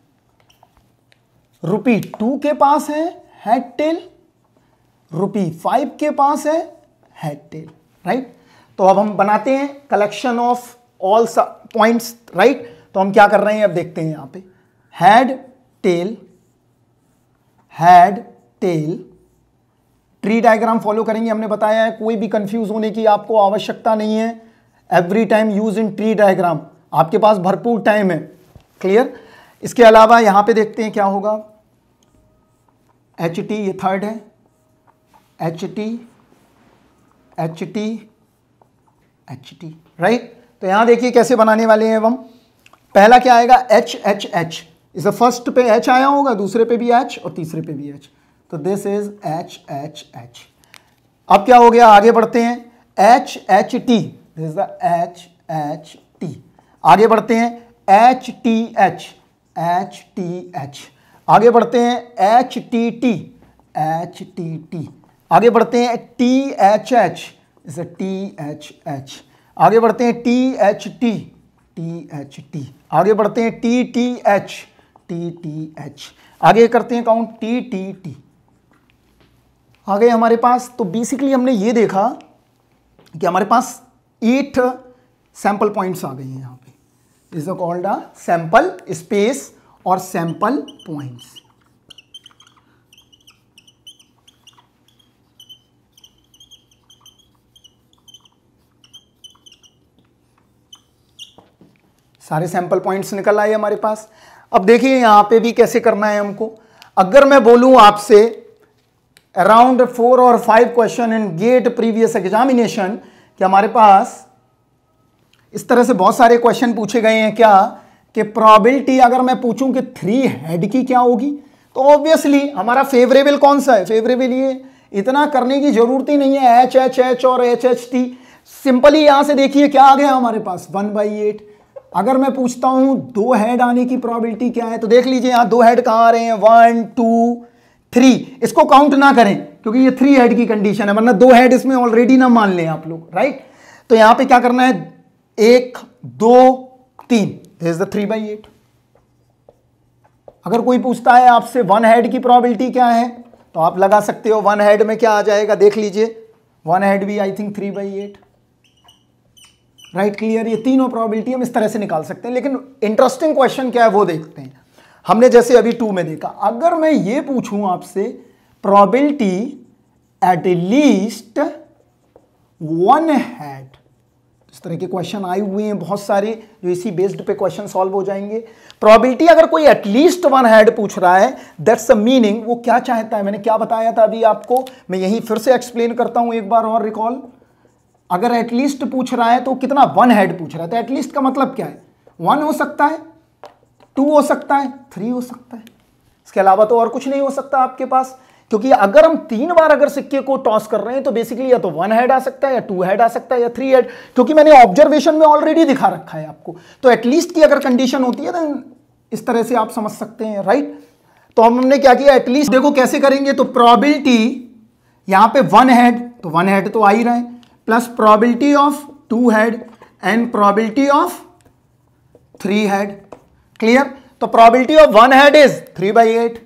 रुपी टू के पास है हेड टेल, रुपी फाइव के पास है हेड टेल, राइट। तो अब हम बनाते हैं collection of all points, right. तो हम क्या कर रहे हैं, अब देखते हैं यहां पे head tail, head tail, tree diagram follow करेंगे, हमने बताया है, कोई भी कंफ्यूज होने की आपको आवश्यकता नहीं है। Every time use in tree diagram, आपके पास भरपूर टाइम है, क्लियर। इसके अलावा यहां पे देखते हैं क्या होगा, एच टी, ये थर्ड है, H T, H T, H T, right. तो यहां देखिए कैसे बनाने वाले हैं हम। पहला क्या आएगा, एच एच एच, इस फर्स्ट पे एच आया होगा, दूसरे पे भी एच और तीसरे पे भी एच, तो this is H H H. अब क्या हो गया, आगे बढ़ते हैं, H H T, this is the H H T. आगे बढ़ते हैं H T H, H T H. आगे बढ़ते हैं H T T, H T T. आगे बढ़ते हैं T H H, is T H H. आगे बढ़ते हैं T H T, T H T. आगे बढ़ते हैं T T H, T T H. आगे करते हैं काउंट, टी टी टी। आ गए हमारे पास। तो बेसिकली हमने ये देखा कि हमारे पास एट सैंपल पॉइंट्स आ गए हैं यहां पे, is called a sample space और सैंपल पॉइंट्स। सारे सैंपल पॉइंट्स निकल आए हमारे पास। अब देखिए यहां पे भी कैसे करना है हमको। अगर मैं बोलूं आपसे अराउंड फोर और five question in GATE previous examination, कि हमारे पास इस तरह से बहुत सारे क्वेश्चन पूछे गए हैं क्या, कि प्रोबेबिलिटी अगर मैं पूछूं कि थ्री हेड की क्या होगी, तो ऑब्वियसली हमारा फेवरेबल कौन सा है, फेवरेबल ये। इतना करने की जरूरत ही नहीं है, एच एच एच और एच एच टी। सिंपली यहां से देखिए क्या आ गया हमारे पास, वन बाई एट। अगर मैं पूछता हूं दो हेड आने की प्रोबेबिलिटी क्या है, तो देख लीजिए यहां दो हेड कहां आ रहे हैं, वन टू थ्री। इसको काउंट ना करें क्योंकि ये थ्री हेड की कंडीशन है, वरना दो हेड इसमें ऑलरेडी ना मान लें आप लोग, राइट। तो यहां पे क्या करना है, एक दो तीन, is the three by eight. अगर कोई पूछता है आपसे वन हेड की प्रोबेबिलिटी क्या है, तो आप लगा सकते हो वन हेड में क्या आ जाएगा, देख लीजिए वन हेड भी I think three by eight, right, clear. ये तीनों प्रोबेबिलिटी हम इस तरह से निकाल सकते हैं। लेकिन इंटरेस्टिंग क्वेश्चन क्या है वो देखते हैं। हमने जैसे अभी टू में देखा, अगर मैं ये पूछूं आपसे probability at least one head, इस तरह के क्वेश्चन आए हुए हैं बहुत सारे, जो इसी बेस्ड पे क्वेश्चन सॉल्व हो जाएंगे। प्रोबेबिलिटी अगर कोई एटलीस्ट वन हेड पूछ रहा है, दैट्स अ मीनिंग वो क्या चाहता है, मैंने क्या बताया था अभी आपको, मैं यही फिर से एक्सप्लेन करता हूं एक बार और रिकॉल। अगर एटलीस्ट पूछ रहा है तो कितना, वन हेड पूछ रहा है, तो एटलीस्ट का मतलब क्या है, वन हो सकता है, टू हो सकता है, थ्री हो सकता है, इसके अलावा तो और कुछ नहीं हो सकता आपके पास। क्योंकि अगर हम तीन बार अगर सिक्के को टॉस कर रहे हैं तो बेसिकली या तो वन हेड आ सकता है, या टू हेड आ सकता है, या थ्री हेड, क्योंकि मैंने ऑब्जर्वेशन में ऑलरेडी दिखा रखा है आपको। तो एटलीस्ट की अगर कंडीशन होती है तो इस तरह से आप समझ सकते हैं, राइट। तो हमने क्या किया, एटलीस्ट देखो कैसे करेंगे, तो प्रोबेबिलिटी यहां पे वन हेड, तो वन हेड तो आ ही रहा है, plus probability of two head and probability of three head, clear. तो probability of one head is three by eight,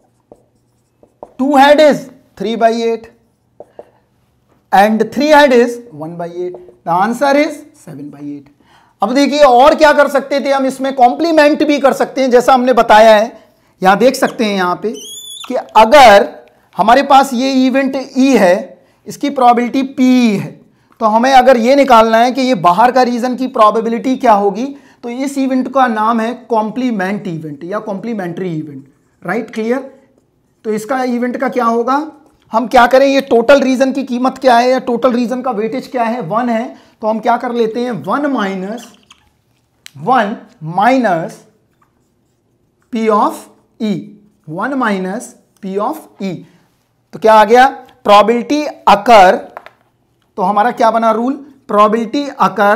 two head is three by eight and three head is one by eight. The answer is seven by eight. अब देखिए और क्या कर सकते थे हम, इसमें कॉम्प्लीमेंट भी कर सकते हैं, जैसा हमने बताया है। यहां देख सकते हैं यहां पे कि अगर हमारे पास ये इवेंट ई है, इसकी प्रोबेबिलिटी पी है, तो हमें अगर ये निकालना है कि ये बाहर का रीजन की प्रोबेबिलिटी क्या होगी, तो इस इवेंट का नाम है कॉम्प्लीमेंट इवेंट या कॉम्प्लीमेंट्री इवेंट, राइट, क्लियर। तो इसका इवेंट का क्या होगा, हम क्या करें, ये टोटल रीजन की कीमत क्या है या टोटल रीजन का वेटेज क्या है, वन है, तो हम क्या कर लेते हैं, one minus one minus P of E, one minus P of E. तो क्या आ गया, प्रोबेबिलिटी अकर, तो हमारा क्या बना rule, probability occur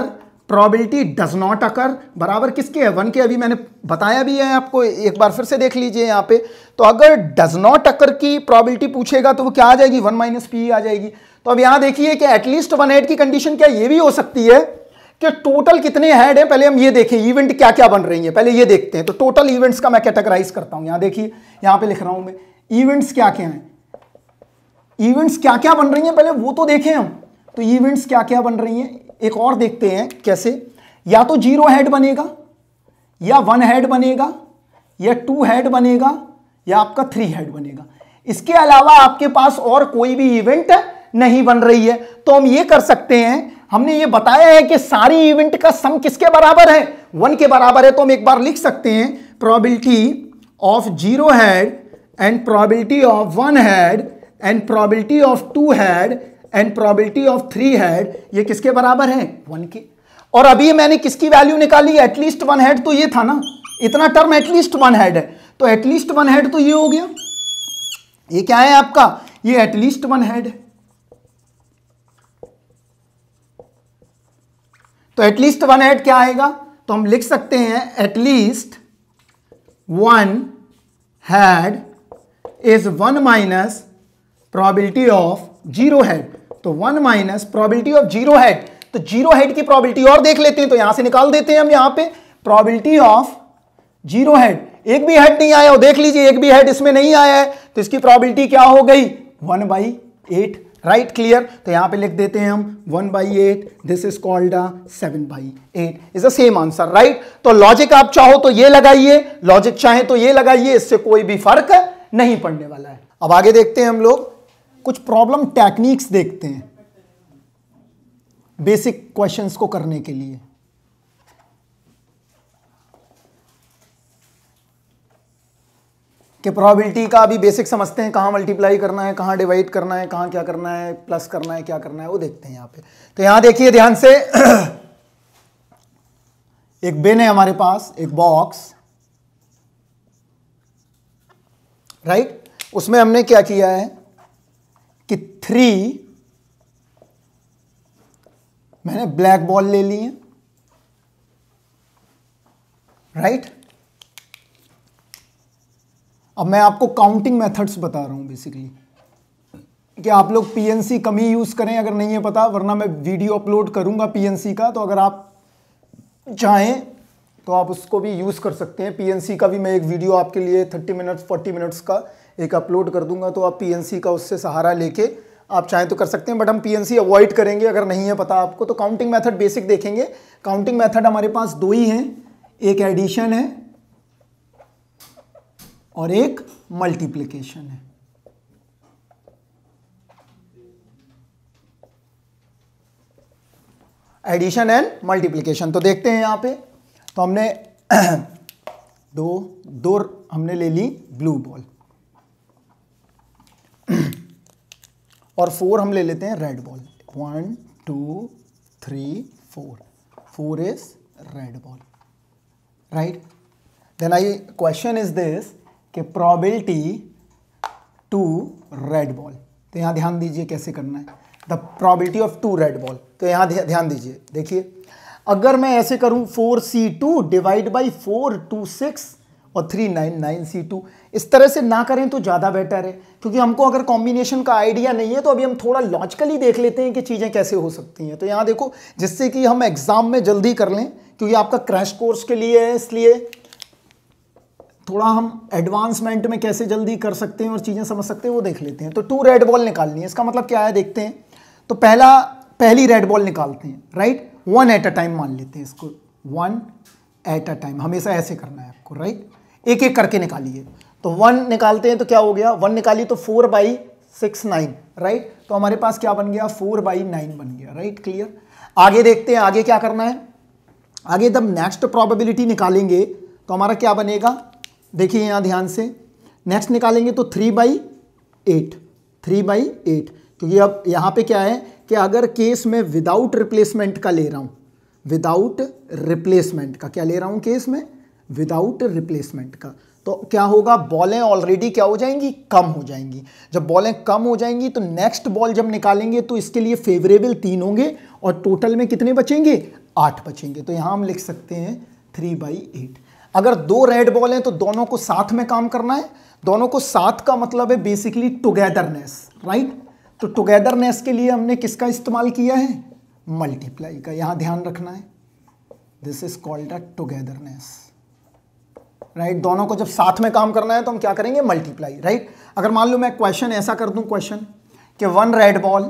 probability does not occur बराबर किसके है, वन के। अभी मैंने बताया भी है आपको, एक बार फिर से देख लीजिए यहाँ पे। तो अगर डज नॉट अकर की प्रोबेबिलिटी पूछेगा तो वो क्या आ जाएगी, वन माइनस पी आ जाएगी। तो अब यहाँ देखिए कि एटलीस्ट वन हेड की कंडीशन क्या ये भी हो सकती है कि टोटल कितने हेड हैं। पहले हम ये देखें इवेंट क्या क्या बन रही है, पहले ये देखते हैं। तो टोटल इवेंट्स का मैं कैटेगराइज करता हूं। यहां देखिए, यहां पे लिख रहा हूं मैं इवेंट्स क्या क्या हैं, इवेंट्स क्या क्या बन रही हैं पहले वो तो देखें हम। तो इवेंट्स क्या क्या बन रही हैं एक और देखते हैं कैसे। या तो जीरो हेड बनेगा, या वन हेड बनेगा, या टू हेड बनेगा, या आपका थ्री हेड बनेगा। इसके अलावा आपके पास और कोई भी इवेंट नहीं बन रही है। तो हम ये कर सकते हैं, हमने ये बताया है कि सारी इवेंट का सम किसके बराबर है, वन के बराबर है। तो हम एक बार लिख सकते हैं probability of zero head and probability of one head and probability of two head and probability of three head, ये किसके बराबर है, वन के। और अभी मैंने किसकी वैल्यू निकाली, एटलीस्ट वन हेड, तो ये था ना, इतना टर्म एटलीस्ट वन हेड है। तो एटलीस्ट वन हेड तो ये हो गया, ये क्या है आपका, ये एटलीस्ट वन हेड है। तो एटलीस्ट वन हेड क्या आएगा, तो हम लिख सकते हैं at least one head is one minus probability of zero head. तो one minus probability of zero head, तो जीरो हेड की प्रोबेबिलिटी और देख लेते हैं। तो यहां से निकाल देते हैं हम, यहां पे प्रोबेबिलिटी ऑफ जीरो हेड, एक भी हेड नहीं आया, देख लीजिए एक भी हेड इसमें नहीं आया है, तो इसकी प्रोबेबिलिटी क्या हो गई, one by eight. Right, clear. तो यहां पे लिख देते हैं हम one by eight, this is called seven by eight, is the same answer. Right, तो लॉजिक आप चाहो तो ये लगाइए, लॉजिक चाहे तो ये लगाइए, इससे कोई भी फर्क नहीं पड़ने वाला है। अब आगे देखते हैं हम लोग कुछ प्रॉब्लम टेक्निक्स देखते हैं बेसिक क्वेश्चंस को करने के लिए। कि प्रोबेबिलिटी का अभी बेसिक समझते हैं, कहाँ मल्टीप्लाई करना है, कहाँ डिवाइड करना है, कहाँ क्या करना है, प्लस करना है, क्या करना है, वो देखते हैं यहाँ पे। तो यहाँ देखिए ध्यान से एक बिन है हमारे पास, एक बॉक्स, राइट। उसमें हमने क्या किया है कि थ्री मैंने ब्लैक बॉल ले ली है, राइट। अब मैं आपको काउंटिंग मेथड्स बता रहा हूं बेसिकली, कि आप लोग पीएनसी कम ही यूज करें अगर नहीं है पता, वरना मैं वीडियो अपलोड करूंगा पीएनसी का, तो अगर आप चाहें तो आप उसको भी यूज कर सकते हैं। पीएनसी का भी मैं एक वीडियो आपके लिए थर्टी मिनट्स फोर्टी मिनट्स का एक अपलोड कर दूंगा, तो आप पीएनसी का उससे सहारा लेके आप चाहें तो कर सकते हैं, बट हम पीएनसी अवॉइड करेंगे अगर नहीं है पता आपको। तो काउंटिंग मेथड बेसिक देखेंगे। काउंटिंग मेथड हमारे पास दो ही हैं, एक एडिशन है और एक मल्टीप्लिकेशन है। Addition and multiplication. तो देखते हैं यहां पे, तो हमने दो दो हमने ले ली ब्लू बॉल और फोर हम ले लेते हैं red ball. One two three four, four is red ball, right. Then I question is this कि प्रोबेबिलिटी टू रेड बॉल। तो यहां ध्यान दीजिए कैसे करना है, the probability of two red ball. तो यहां ध्यान दीजिए, देखिए अगर मैं ऐसे करूं four C two divide by four, two six और three nine, nine C to, इस तरह से ना करें तो ज़्यादा बेटर है, क्योंकि हमको अगर कॉम्बिनेशन का आइडिया नहीं है तो अभी हम थोड़ा लॉजिकली देख लेते हैं कि चीज़ें कैसे हो सकती हैं। तो यहाँ देखो, जिससे कि हम एग्जाम में जल्दी कर लें, क्योंकि आपका क्रैश कोर्स के लिए है, इसलिए थोड़ा हम एडवांसमेंट में कैसे जल्दी कर सकते हैं और चीज़ें समझ सकते हैं वो देख लेते हैं। तो टू रेड बॉल निकालनी है, इसका मतलब क्या है देखते हैं। तो पहला पहली रेड बॉल निकालते हैं, right. One at a time मान लेते हैं इसको, वन एट अ टाइम, हमेशा ऐसे करना है आपको, राइट। एक एक करके निकालिए। तो वन निकालते हैं तो क्या हो गया, वन निकाली तो four by six nine, right. तो हमारे पास क्या बन गया, फोर बाई नाइन बन गया, राइट, क्लियर। आगे देखते हैं आगे क्या करना है। आगे जब नेक्स्ट प्रोबेबिलिटी निकालेंगे तो हमारा क्या बनेगा, देखिए यहाँ ध्यान से, नेक्स्ट निकालेंगे तो three by eight, three by eight, क्योंकि अब यहाँ पे क्या है कि अगर केस में विदाउट रिप्लेसमेंट का ले रहा हूँ, विदाउट रिप्लेसमेंट का क्या ले रहा हूँ केस में, विदाउट रिप्लेसमेंट का, तो क्या होगा, बॉलें ऑलरेडी क्या हो जाएंगी, कम हो जाएंगी। जब बॉलें कम हो जाएंगी तो नेक्स्ट बॉल जब निकालेंगे तो इसके लिए फेवरेबल तीन होंगे और टोटल में कितने बचेंगे, आठ बचेंगे। तो यहां हम लिख सकते हैं थ्री बाई एट। अगर दो रेड बॉल हैं तो दोनों को साथ में काम करना है। दोनों को साथ का मतलब है बेसिकली टुगेदरनेस, राइट। तो टुगेदरनेस के लिए हमने किसका इस्तेमाल किया है, मल्टीप्लाई का। यहां ध्यान रखना है, this is called a togetherness, right. दोनों को जब साथ में काम करना है तो हम क्या करेंगे, मल्टीप्लाई, राइट। अगर मान लो मैं क्वेश्चन ऐसा कर दूं, क्वेश्चन कि one red ball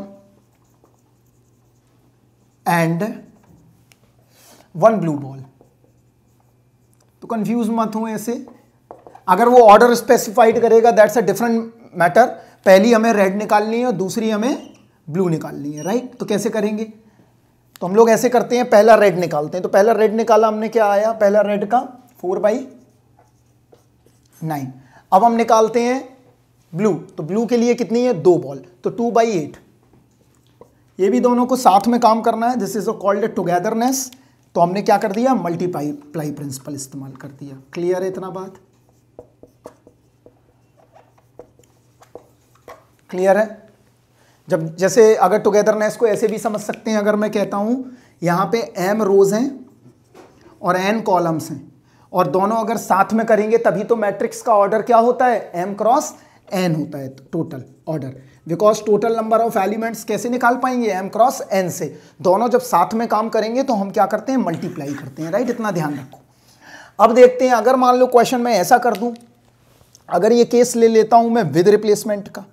and one blue ball, तो कंफ्यूज मत हो ऐसे। अगर वो ऑर्डर स्पेसिफाइड करेगा दैट्स अ डिफरेंट मैटर। पहली हमें रेड निकालनी है और दूसरी हमें ब्लू निकालनी है, राइट। तो कैसे करेंगे, तो हम लोग ऐसे करते हैं, पहला रेड निकालते हैं। तो पहला रेड निकाला हमने, क्या आया पहला रेड का, फोर बाई नाइन। अब हम निकालते हैं ब्लू, तो ब्लू के लिए कितनी है, दो बॉल, तो टू बाई एट। ये भी दोनों को साथ में काम करना है, दिस इज कॉल्ड टुगेदरनेस। तो हमने क्या कर दिया, मल्टीप्लाई प्रिंसिपल इस्तेमाल कर दिया। क्लियर है इतना बात, क्लियर है। जब जैसे अगर टुगेदरनेस को ऐसे भी समझ सकते हैं, अगर मैं कहता हूं यहां पे एम रोज हैं और एन कॉलम्स हैं और दोनों अगर साथ में करेंगे तभी तो मैट्रिक्स का ऑर्डर क्या होता है, एम क्रॉस एन होता है total order. Because total number of elements कैसे निकाल पाएंगे, एम क्रॉस एन से। दोनों जब साथ में काम करेंगे तो हम क्या करते हैं, मल्टीप्लाई करते हैं, राइट। इतना ध्यान रखो। अब देखते हैं, अगर मान लो क्वेश्चन में ऐसा कर दूं, अगर ये केस ले लेता हूं मैं विद रिप्लेसमेंट का,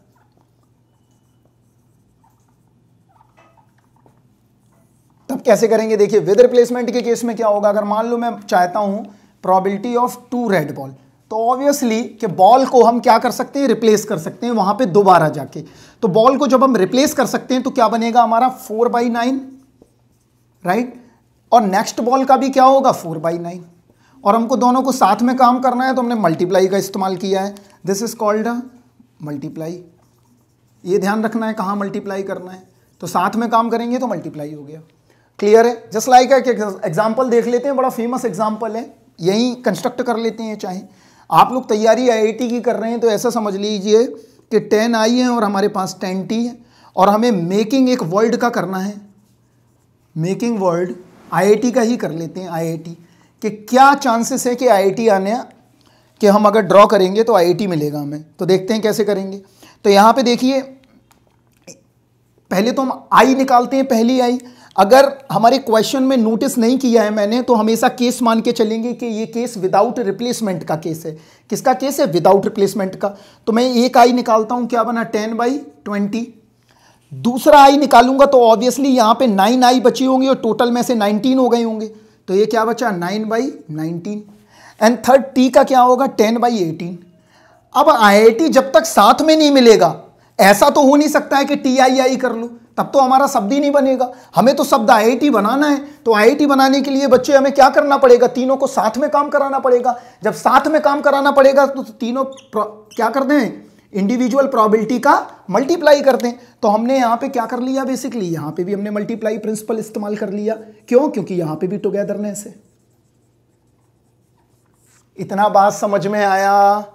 तब कैसे करेंगे, देखिए विद रिप्लेसमेंट के केस में क्या होगा। अगर मान लो मैं चाहता हूं probability of two red ball, तो ऑब्वियसली कि बॉल को हम क्या कर सकते हैं, रिप्लेस कर सकते हैं वहां पे दोबारा जाके। तो बॉल को जब हम रिप्लेस कर सकते हैं तो क्या बनेगा हमारा, फोर बाई नाइन, राइट। और नेक्स्ट बॉल का भी क्या होगा, फोर बाई नाइन। और हमको दोनों को साथ में काम करना है तो हमने मल्टीप्लाई का इस्तेमाल किया है, this is called a multiply. ये ध्यान रखना है कहाँ मल्टीप्लाई करना है, तो साथ में काम करेंगे तो मल्टीप्लाई हो गया। क्लियर है। जस्ट लाइक एग्जाम्पल देख लेते हैं, बड़ा फेमस एग्जाम्पल है, यही कंस्ट्रक्ट कर लेते हैं। चाहे आप लोग तैयारी आई आई टी की कर रहे हैं तो ऐसा समझ लीजिए कि टेन आई है और हमारे पास टेन टी है और हमें मेकिंग एक वर्ल्ड का करना है। Making world I I T का ही कर लेते हैं, आई आई टी कि क्या चांसेस है कि आई आई टी आने कि हम अगर ड्रॉ करेंगे तो आई आई टी मिलेगा हमें। तो देखते हैं कैसे करेंगे। तो यहाँ पे देखिए, पहले तो हम आई निकालते हैं, पहली आई। अगर हमारे क्वेश्चन में नोटिस नहीं किया है मैंने तो हमेशा केस मान के चलेंगे कि ये केस विदाउट रिप्लेसमेंट का केस है। किसका केस है, विदाउट रिप्लेसमेंट का। तो मैं एक आई निकालता हूं, क्या बना, टेन बाई ट्वेंटी। दूसरा आई निकालूंगा तो ऑब्वियसली यहां पे नाइन आई बची होंगी और टोटल में से नाइनटीन हो गए होंगे, तो ये क्या बचा, nine by nineteen. And third T का क्या होगा, टेन बाई एटीन। अब आई आई टी जब तक साथ में नहीं मिलेगा, ऐसा तो हो नहीं सकता है कि टी आई आई कर लो, तब तो हमारा शब्द ही नहीं बनेगा। हमें तो शब्द आई आई टी बनाना है, तो आई आई टी बनाने के लिए बच्चे हमें क्या करना पड़ेगा, तीनों को साथ में काम कराना पड़ेगा। जब साथ में काम कराना पड़ेगा तो तीनों क्या करते हैं, इंडिविजुअल प्रोबेबिलिटी का मल्टीप्लाई करते हैं। तो हमने यहाँ पे क्या कर लिया, बेसिकली यहाँ पे भी हमने मल्टीप्लाई प्रिंसिपल इस्तेमाल कर लिया। क्यों, क्योंकि यहाँ पे भी टुगेदरनेस है। इतना बात समझ में आया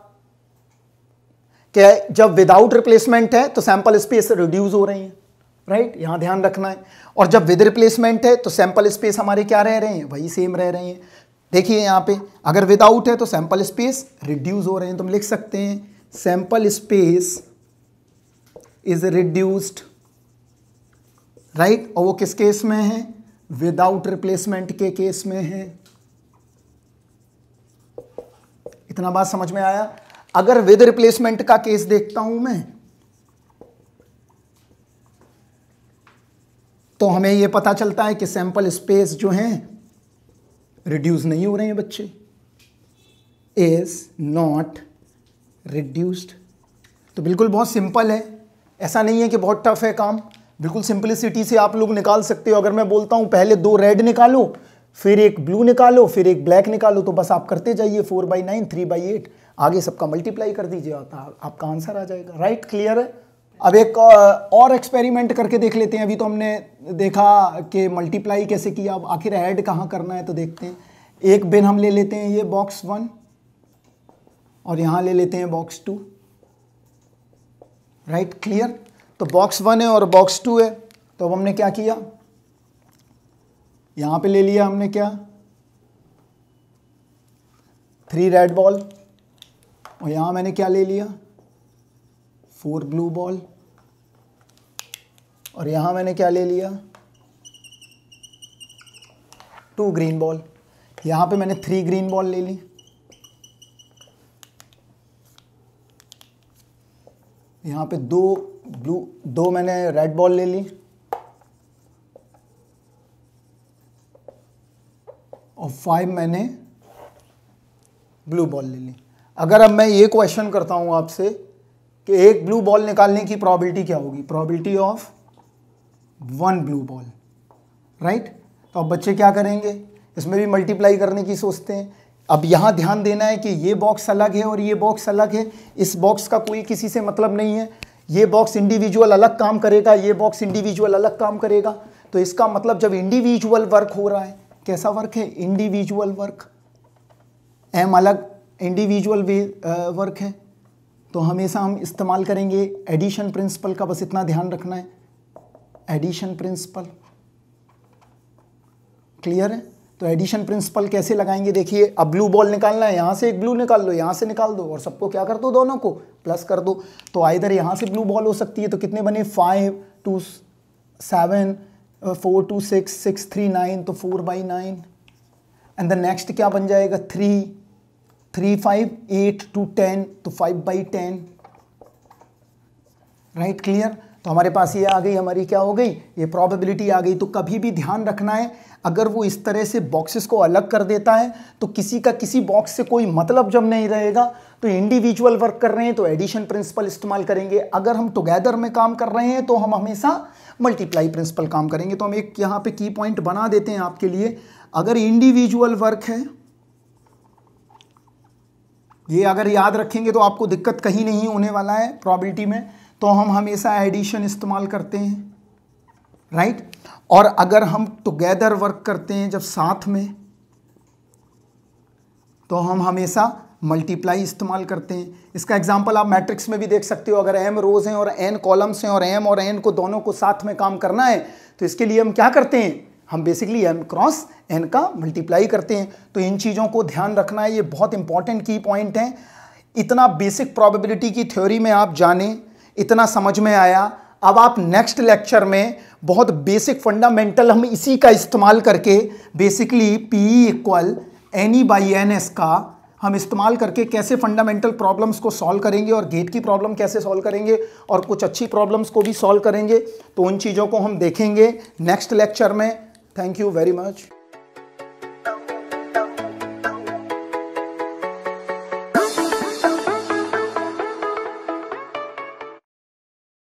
कि जब विदाउट रिप्लेसमेंट है तो सैंपल स्पेस रिड्यूस हो रही है, राइट, यहां ध्यान रखना है। और जब विद रिप्लेसमेंट है तो सैंपल स्पेस हमारे क्या रह रहे हैं, वही सेम रह रहे हैं। देखिए यहां पे अगर विदाउट है तो सैंपल स्पेस रिड्यूस हो रहे हैं, तो हम लिख सकते हैं sample space is reduced, right. और वो किस केस में है, विदाउट रिप्लेसमेंट के केस में है। इतना बात समझ में आया। अगर विद रिप्लेसमेंट का केस देखता हूं मैं तो हमें यह पता चलता है कि सैंपल स्पेस जो हैं रिड्यूस नहीं हो रहे हैं बच्चे, इज नॉट रिड्यूस्ड। तो बिल्कुल बहुत सिंपल है, ऐसा नहीं है कि बहुत टफ है काम, बिल्कुल सिंपलिसिटी से आप लोग निकाल सकते हो। अगर मैं बोलता हूं पहले दो रेड निकालो, फिर एक ब्लू निकालो, फिर एक ब्लैक निकालो, तो बस आप करते जाइए, four by nine, three by eight, आगे सबका मल्टीप्लाई कर दीजिए, आपका आंसर आ जाएगा, राइट। क्लियर है। अब एक और एक्सपेरिमेंट करके देख लेते हैं। अभी तो हमने देखा कि मल्टीप्लाई कैसे किया, अब आखिर ऐड कहाँ करना है तो देखते हैं। एक बिन हम ले लेते हैं, ये बॉक्स वन, और यहाँ ले लेते हैं बॉक्स टू, राइट। क्लियर। तो बॉक्स वन है और बॉक्स टू है, तो अब हमने क्या किया, यहां पे ले लिया हमने क्या, थ्री रेड बॉल, और यहां मैंने क्या ले लिया, फोर ब्लू बॉल, और यहां मैंने क्या ले लिया, टू ग्रीन बॉल। यहां पे मैंने थ्री ग्रीन बॉल ले ली, यहां पे दो ब्लू, दो मैंने रेड बॉल ले ली, और फाइव मैंने ब्लू बॉल ले ली। अगर अब मैं ये क्वेश्चन करता हूं आपसे कि एक ब्लू बॉल निकालने की प्रोबेबिलिटी क्या होगी, probability of one blue ball, right. तो अब बच्चे क्या करेंगे, इसमें भी मल्टीप्लाई करने की सोचते हैं। अब यहाँ ध्यान देना है कि ये बॉक्स अलग है और ये बॉक्स अलग है, इस बॉक्स का कोई किसी से मतलब नहीं है, ये बॉक्स इंडिविजुअल अलग काम करेगा, ये बॉक्स इंडिविजुअल अलग काम करेगा। तो इसका मतलब जब इंडिविजुअल वर्क हो रहा है, कैसा वर्क है, इंडिविजुअल वर्क, एम अलग इंडिविजुअल वर्क है, तो हमेशा हम इस्तेमाल करेंगे एडिशन प्रिंसिपल का, बस इतना ध्यान रखना है, एडिशन प्रिंसिपल, क्लियर है। तो एडिशन प्रिंसिपल कैसे लगाएंगे, देखिए अब ब्लू बॉल निकालना है, यहाँ से एक ब्लू निकाल लो, यहाँ से निकाल दो, और सबको क्या कर दो, दोनों को प्लस कर दो। तो आइदर यहाँ से ब्लू बॉल हो सकती है, तो कितने बने, five two seven, four two six, six three nine, तो four by nine. And the next क्या बन जाएगा, three, three five eight two ten, तो five by ten, right, clear. तो हमारे पास ये आ गई, हमारी क्या हो गई, ये प्रोबेबिलिटी आ गई। तो कभी भी ध्यान रखना है, अगर वो इस तरह से बॉक्सेस को अलग कर देता है तो किसी का किसी बॉक्स से कोई मतलब जब नहीं रहेगा। तो इंडिविजुअल वर्क कर रहे हैं तो एडिशन प्रिंसिपल इस्तेमाल करेंगे, अगर हम टुगेदर में काम कर रहे हैं तो हम हमेशा मल्टीप्लाई प्रिंसिपल काम करेंगे। तो हम एक यहाँ पे की पॉइंट बना देते हैं आपके लिए, अगर इंडिविजुअल वर्क है, ये अगर याद रखेंगे तो आपको दिक्कत कहीं नहीं होने वाला है प्रोबेबिलिटी में, तो हम हमेशा एडिशन इस्तेमाल करते हैं, राइट। और अगर हम टुगेदर वर्क करते हैं जब साथ में, तो हम हमेशा मल्टीप्लाई इस्तेमाल करते हैं। इसका एग्जांपल आप मैट्रिक्स में भी देख सकते हो, अगर एम रोज हैं और एन कॉलम्स हैं और एम और एन को दोनों को साथ में काम करना है, तो इसके लिए हम क्या करते हैं, हम बेसिकली एम क्रॉस एन का मल्टीप्लाई करते हैं। तो इन चीज़ों को ध्यान रखना है, ये बहुत इंपॉर्टेंट की पॉइंट है। इतना बेसिक प्रोबेबिलिटी की थ्योरी में आप जाने, इतना समझ में आया। अब आप नेक्स्ट लेक्चर में बहुत बेसिक फंडामेंटल हम इसी का इस्तेमाल करके basically P equal N E by N S का हम इस्तेमाल करके कैसे फंडामेंटल प्रॉब्लम्स को सॉल्व करेंगे और गेट की प्रॉब्लम कैसे सॉल्व करेंगे और कुछ अच्छी प्रॉब्लम्स को भी सॉल्व करेंगे। तो उन चीज़ों को हम देखेंगे नेक्स्ट लेक्चर में। Thank you very much.